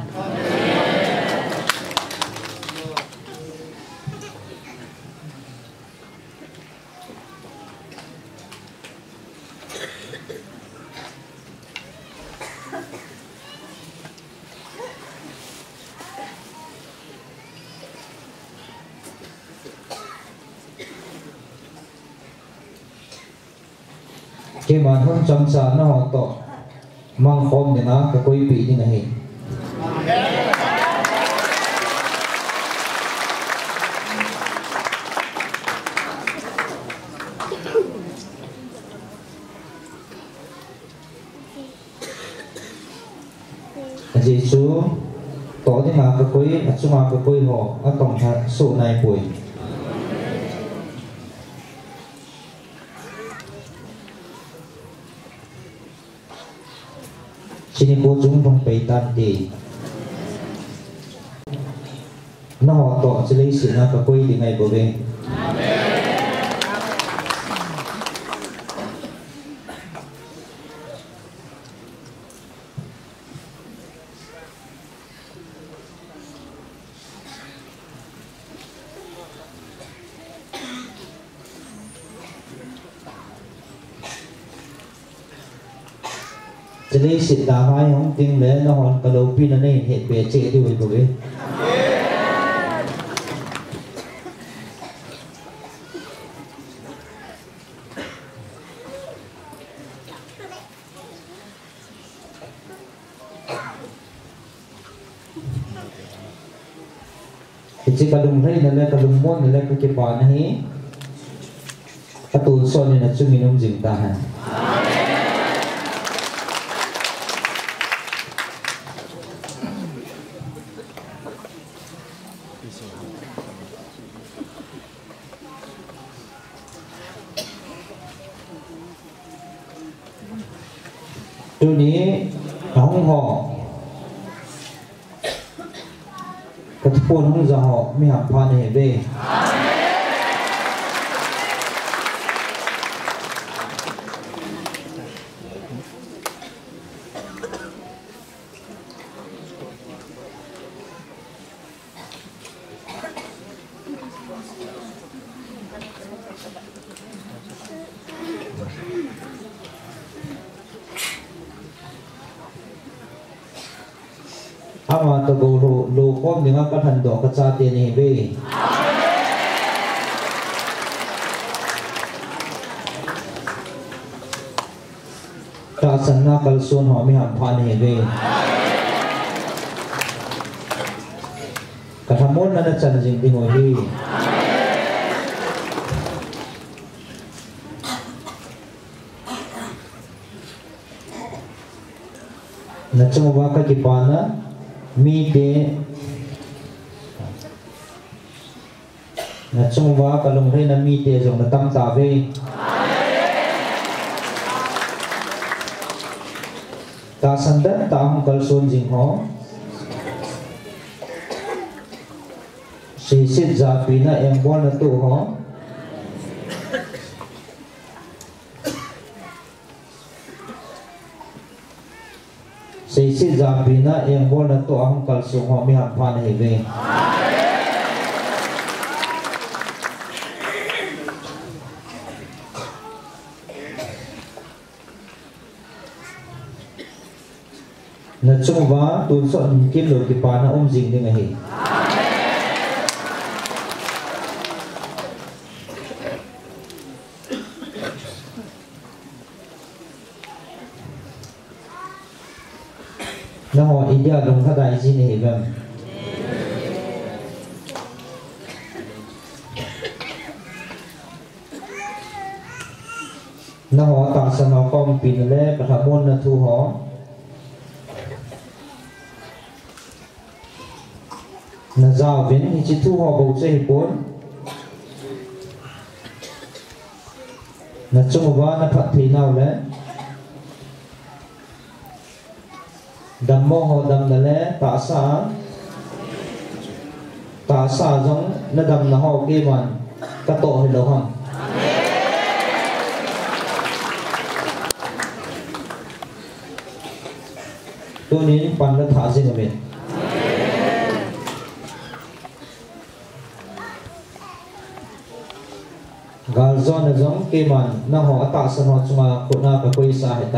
cái mà hơn trăm sa nó họ to mang khom để nó cái quay bị như này gì chú tối thì mà cái quay ở chung mà cái quay họ ở tổng thạch số này buổi sini cô chúng không bị tan thì nó họ tỏ sẽ lấy sự na cái quay thì ngày bữa về jadi si dahai hong ting le na hon kalau pin na nei het be che di oi boge Ichi kalung rei na le kalung mon na le ka ke pa na hi atul son ni na chu minum jing ta ha tu ni hong ho กทุพนหงจะหอมีหับพานเหเบอามาตะโกโลโลก้อมยังก็ทันดอกกระจาเตนีเบกาสันนากัลส่วนหอมีหับพานเฮเบกระทำมดนั้นจันจิงติโหฮีนัจจงว่ากักิปานะมีเดนัจงว่ากัลงเรนมีเดจงนัตั้งตาเวตาสันดันตาหงกัลส่วนจิงหอสีสิจาปีนะเอ็มบอลนัตุหอสีสิจาปีนะเอ็มบอลนัตุหงกัลส่วนหอมีหับพานเฮเวนัจงว่าตุนสอนกิมโลกิปานะอมจิงดิงเฮนะฮะอินเดียลงท่าใดจีนเห็นแบบนะฮะต่างสมาคมปีนเล่ประทับมนนะทูหอนะจ้าวินที่ทูหอบุษย์ญี่ปุ่นนะจงว่านะพัฒนาเลยดัมโมโหดัมนั่นแหละตาสาตาสาจงนั่นดัมนะฮอกเกมันกระโตให้เราห้องตัวนี้ปันและถาสิงห์เมนกาลจอนจงเกมันนะฮอกตาสนอจุงาคุณนาไปคุยสาเหตุใด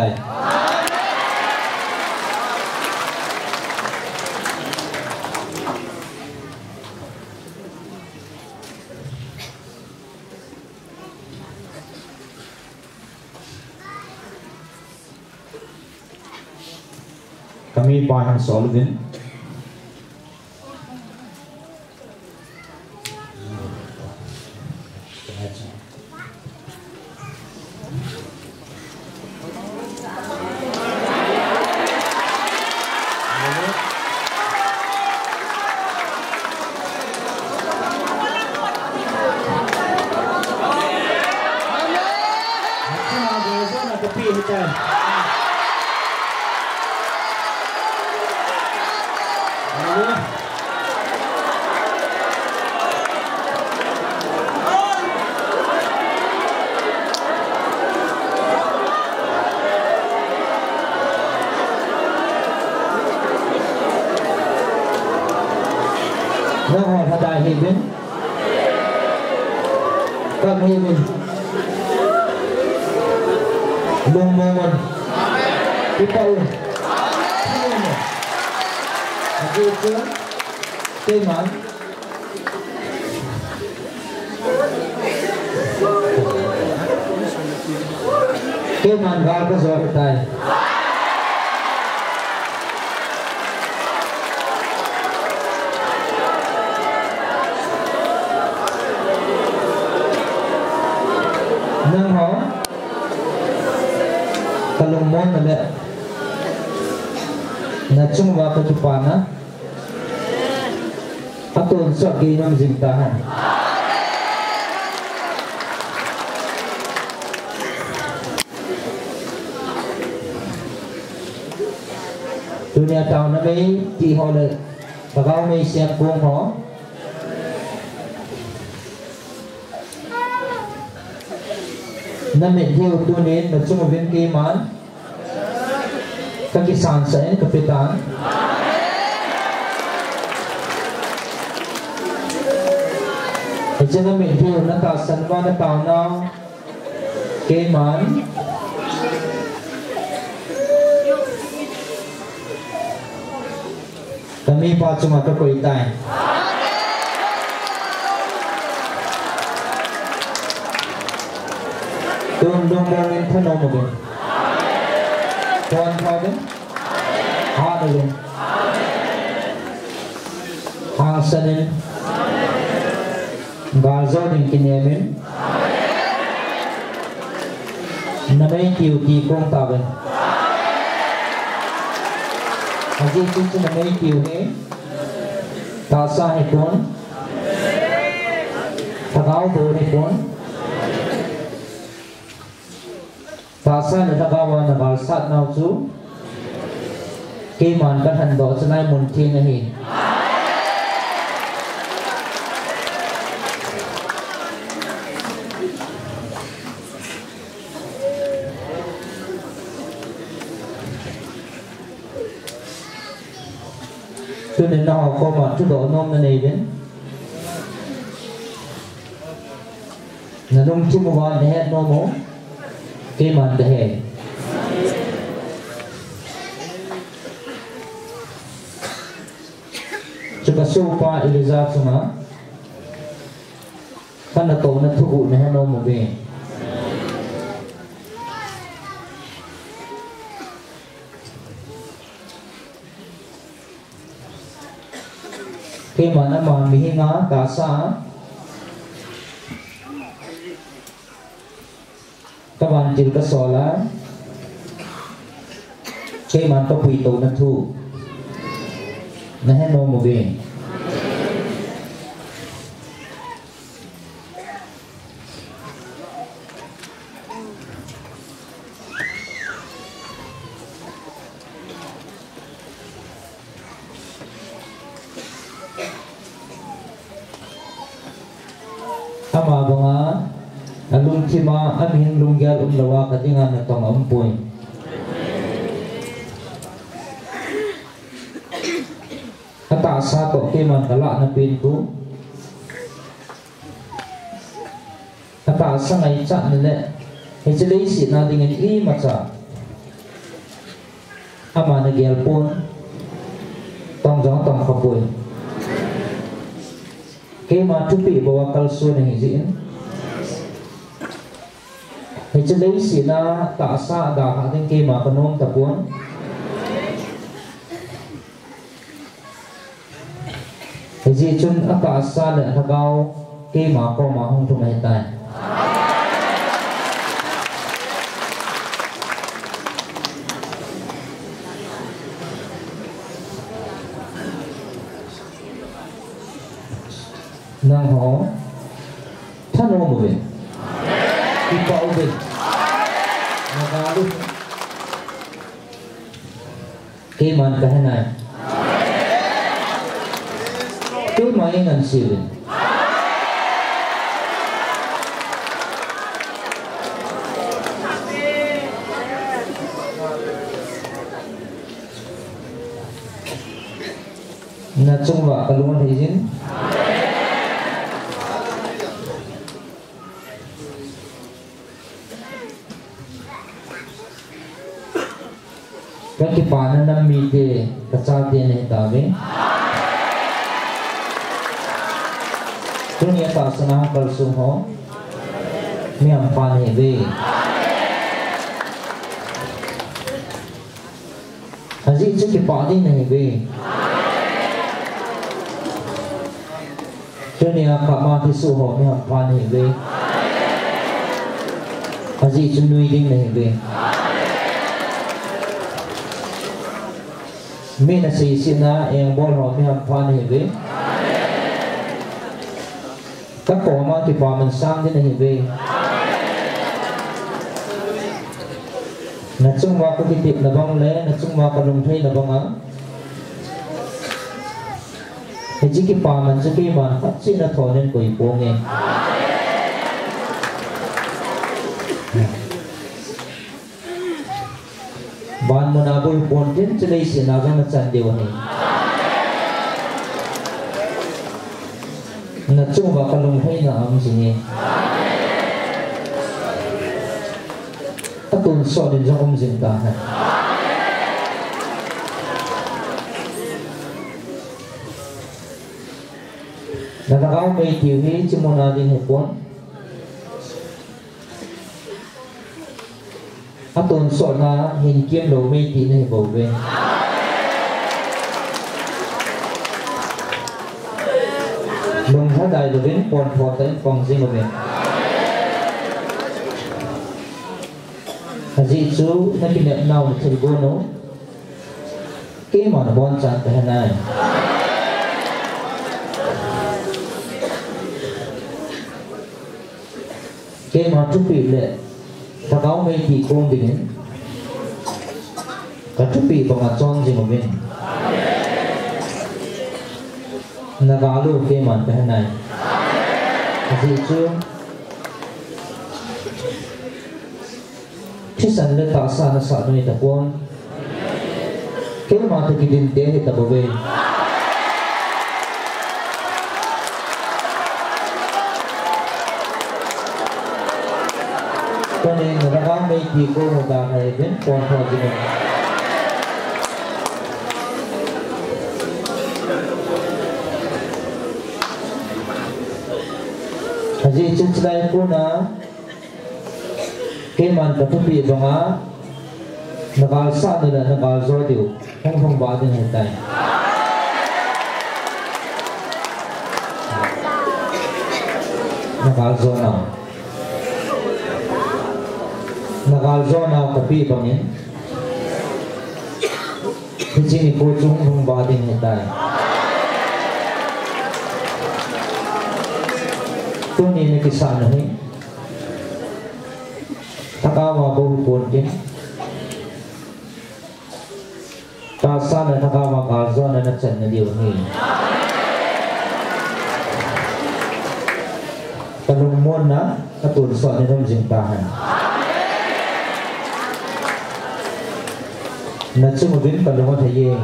kami pahang solvin Nah, ada heaven, come heaven, long moment, people, okay, itu, teman, teman, garba suara nâng hó kalung mon na le na chung wa ka chupana atun sa gi nam jingtahan dunia tahu na mai ti ho le Tagaw may siya kung ho. Namit hiu tunin na sumubin kay man. Kakisan sa in kapitan. Ito namit hiu na tasan ba na taunaw kay man. Kami pa cuma kakoy tay. Tuan dong dongin thano mo bin. Tuan thawin. Ha dong. Hang sanin. Garzo din kinyamin. Namay kiu ki kong tawin. Aji cucu namay kiu he. Tasa hekon. Tagaw do hekon. Tasa na tagawa na balsat na usu. Kiman kan hando sanay munti na hi. Cho nên nó có một chút độ nôm này đến là nông chung một con để hết nôm mố cái mà để cho cả số qua Eliza xong á kan là tổ nó thu vụ này hết nôm một về khi mà nó mà bị ngã cả xa các bạn chỉ có sổ lá khi mà có quỷ tổ nó thu nó hết nôm một về ama bunga alung cima amin lunggal umlawa katingan na tong ampoy kata sa to kiman kala na pintu kata sa ngai cha nile hejlei si na dengan i macha ama na gelpon tong jong tong kapoy Kema tupi bawa kalsu na hijin. Hijilay sila taasa da ating kema kanong tapon. Hijitun ataasa na hagaw kema ko mahong tumahitan. Nang ho thano mo bin ikaw bin nagalit kiman kahanay tu maingan silin na chungwa kalungan hijin Kaki panan nam mite kacau dia ni tabe. Dunia tak senang kalsum ho, miam pan hebe. Haji cuci padi ni hebe. Dunia kama tisu ho miam pan hebe. Haji cunui ding ni hebe. Mina si sina yang bol ho mi ham pan hebe các cổ mà thì bỏ mình sang thế này hebe na chung wa ko titip na bang le na chung wa ko lung thei na bang a thì chỉ cái pa mình chỉ cái mà phát triển là thọ nên quỷ buông nghe ban mo na bol pon din sa lay sin na gan san dewa ni na chung ba kalung hay na am singe atun so din sa om sin ta ha na ka may T V si mo na din hepon atun so na hin kiam lo may ti na hibaw be lung ha dai lo bin pon pho tan pong sing lo be haji chu na kin naw na thil go no ke ma na bon chan ta hanai ke ma tu pi le ta kau mai ti kong dingin ka tu pi pa ma chong jing mo bin na ga lu ke man pe nai ji chu chi san le ta sa na sa no ta kon ke ma ta ki din de ta bo be cho nên người ta có mấy chị cô một bà này đến con thôi chứ mình Haji chung selain pun na keman katupi banga nakal sa nila nakal zordiu kung kung ba din hitay nakal zona nakal zona kapi bangin hijini po chung kung ba din hitay tuni ni kisan ni takawa bahu pun kin tasa na takawa kalzo na natsan na diyo ni talumon na katulso ni ng zintahan natsumubin palungon hayeng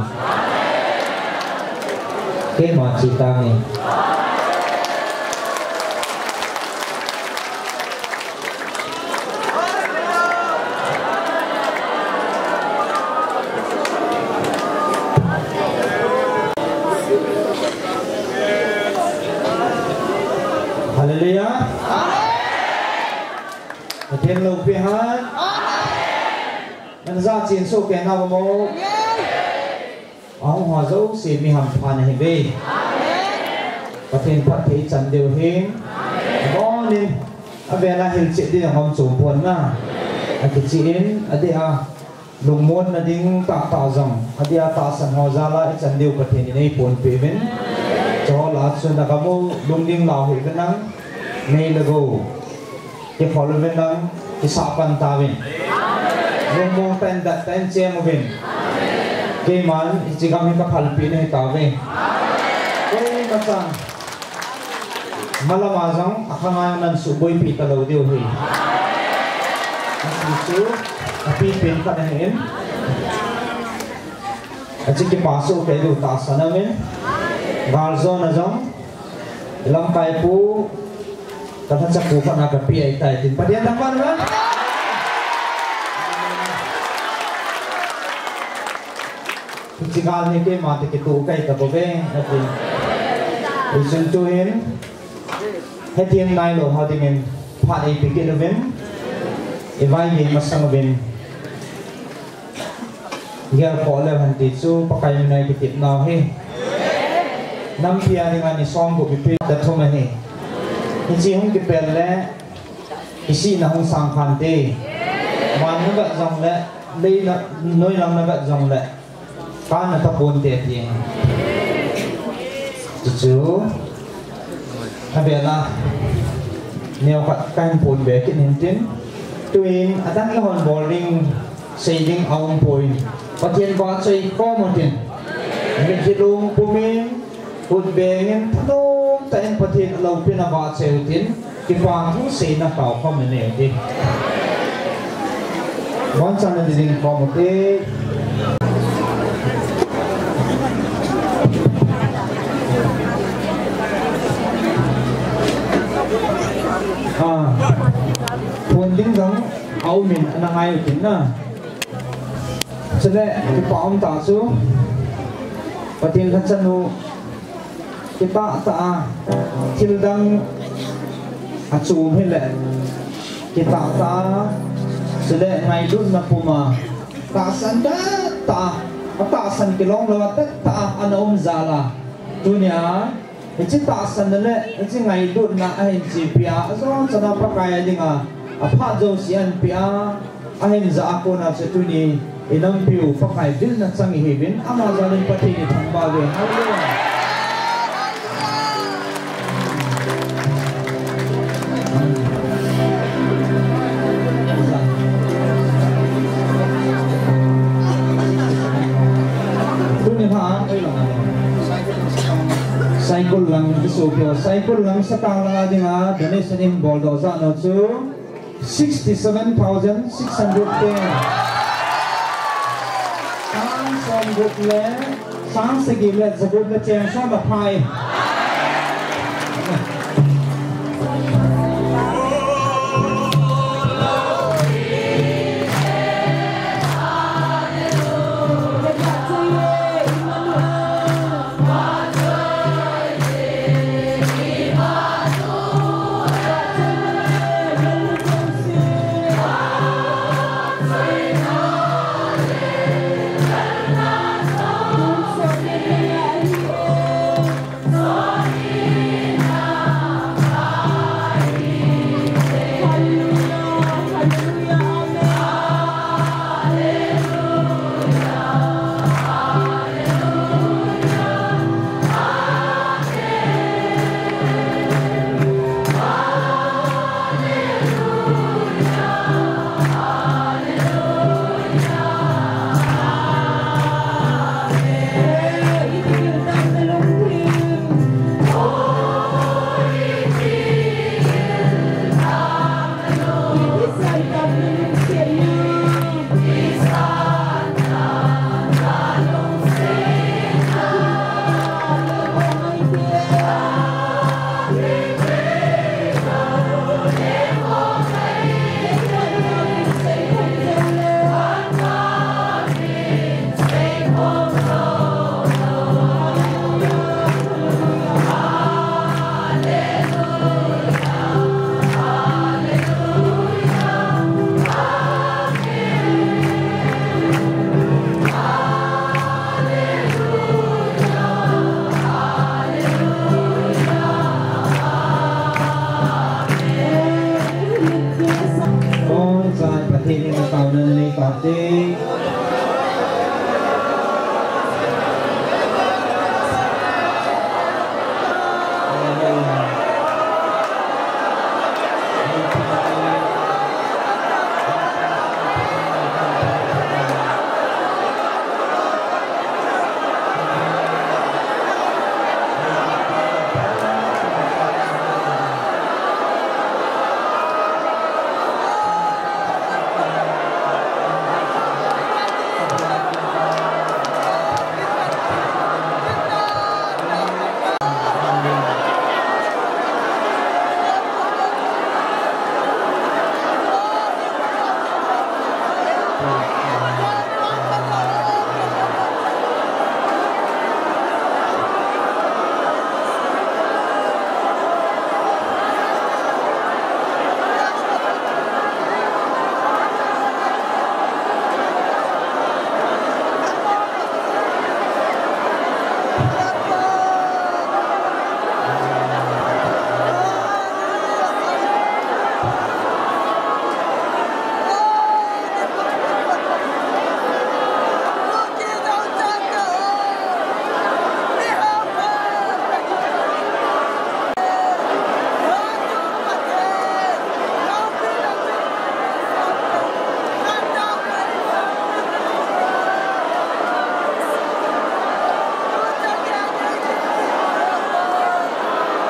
kay mga chitangin Hallelujah. Amen. Thiên lục phi hát. Amen. Ra chiến số kẻ nào mô. Ông hòa dấu xin mi hàm phàn hình bê. Và thiên phát thị chẳng điều hình. Bó nên à về là hình trị đi là hòm chủ buồn mà. À cái chị in à đi à lùng môn là đinh tạ tạ dòng. À đi à tạ sẵn hòa ra lại chẳng điều phát thị này buồn bê bên. Cho là xuân là kamu lung ding lau hi benang nei lago ke follow benang ke sapan tawin lung mo pen dat ten che mo bin ke man ichigam hi ka phalpi nei tawe oi macang malama jang akhanga nan su boi pi ta lo deu hi su api pen ka na hen achi ke paso ke lu ta sanamen Galzo na jong ilang kai pu kata capu pa na kapi ay tay tin padian dapat kan Cigal ni ke mati ke tu kai ka bobe ati isun tuin hetiang nai lo ha dingen pa ai pikir ben evai ni masang ben dia ko le han ti chu pakai nai ke tip na he nam pia ni ngani song ko pipi da thoma he ji hung ke pel le isi na hung sang khan te man na ga jong le le na noi lang na ga jong le ka na ta pon te ti chu a be la neo khat kan pon be ke nin tin tuin adan la hon bowling sailing aung point patien ba chei ko mo tin ngi lung pumin hụt bề ngân thắt đô tên phát hiện lâu bên là vợ chèo tiến cái vàng hú xì nó tạo không mình nèo đi món chân là đình có một cái à thôn tiếng giống áo mình là ngay chính à cho nên cái bóng tả xuống và tiền thân chân hù cái bạ tạ thiên đăng à chùm hết lệ cái tạ tạ cho nên ngày đút là phù mà tạ sẵn đó tạ tạ sẵn cái lông là tất tạ anh ôm già là tôi nhá cái chiếc tạ sẵn đó lệ cái chiếc ngày đút là anh chỉ bia do cho nó bắt cái gì à à phát dầu xí anh bia anh giả cô nào sẽ tôi đi inam piu pakai bil na sangi hibin ama zalim pati ni thamba ge hallelujah dunia ha cycle lang isopio cycle lang sa tang lang adinga donation in boldo za no chu sixty-seven thousand six hundred ten sáng gục lẽ sáng sẽ kịp lệ sẽ gục lệ chèn sang bậc hai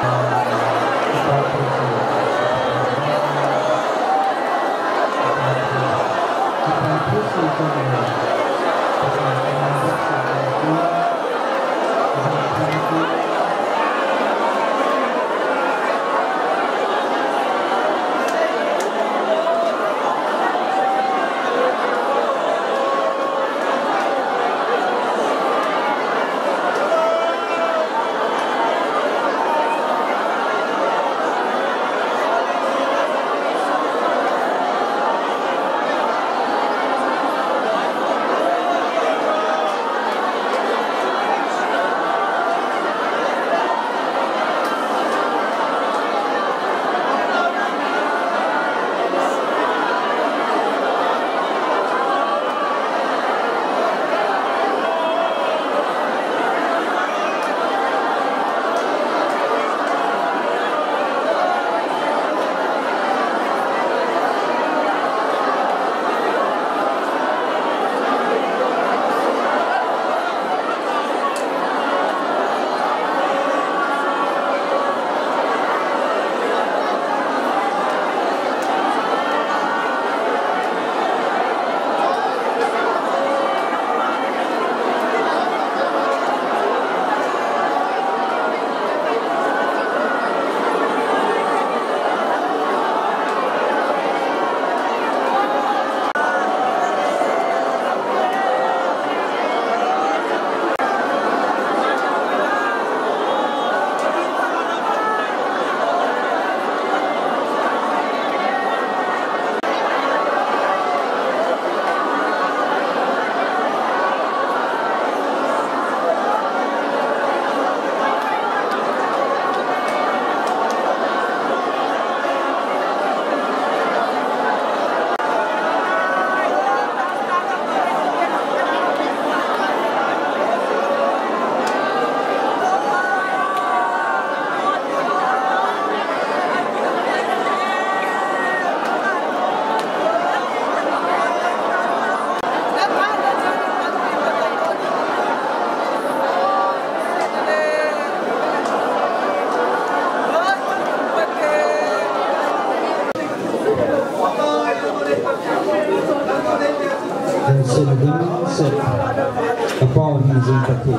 Upon his empathy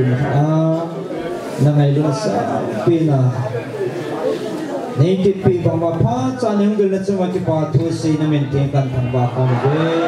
na ngayon sa pina native people mapa sa niyong galat sa mga patusi na maintain kan tambaka mo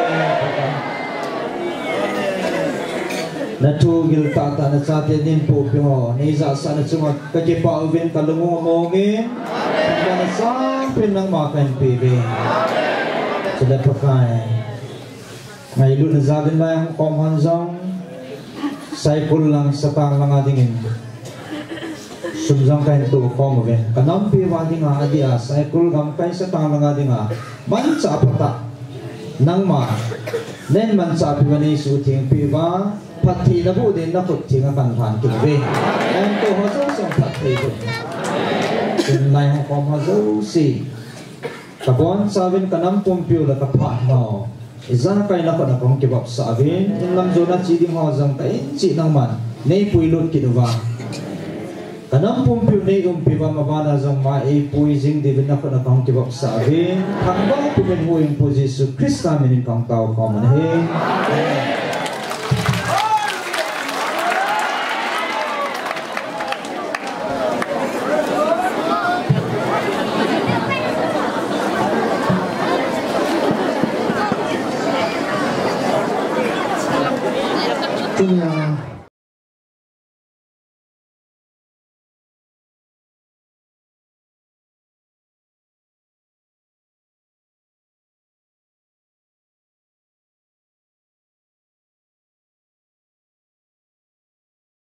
natugil tata na sa atin din po piho na isa sa na sumag kajipa uvin kalungo mongin na sa pinang makan pibi sila pakain ngayon na zabin ba yung komhanzang cycle lang sa tang lang adingin sumzang kain to komoven kanam piwa ding nga adia cycle gam kain sa tang lang ading nga man sa apata nang ma nen man sa piwa ni suting piwa pati na bu din na puti nga kanhan kibe and to hoso sa pati do in lai hong komhazo si kabon sabin kanam pumpyo la kapat mo izana kay nako na kong kibap sa abin in lam zona chiding hozang kay chi nang man nei puilot kiduwa kanam pumpyo nei umpiwa mabana zang ma e puizing divin nako na kong kibap sa abin hanggang pumin ho yung po Jesu Krista minin kang tao common he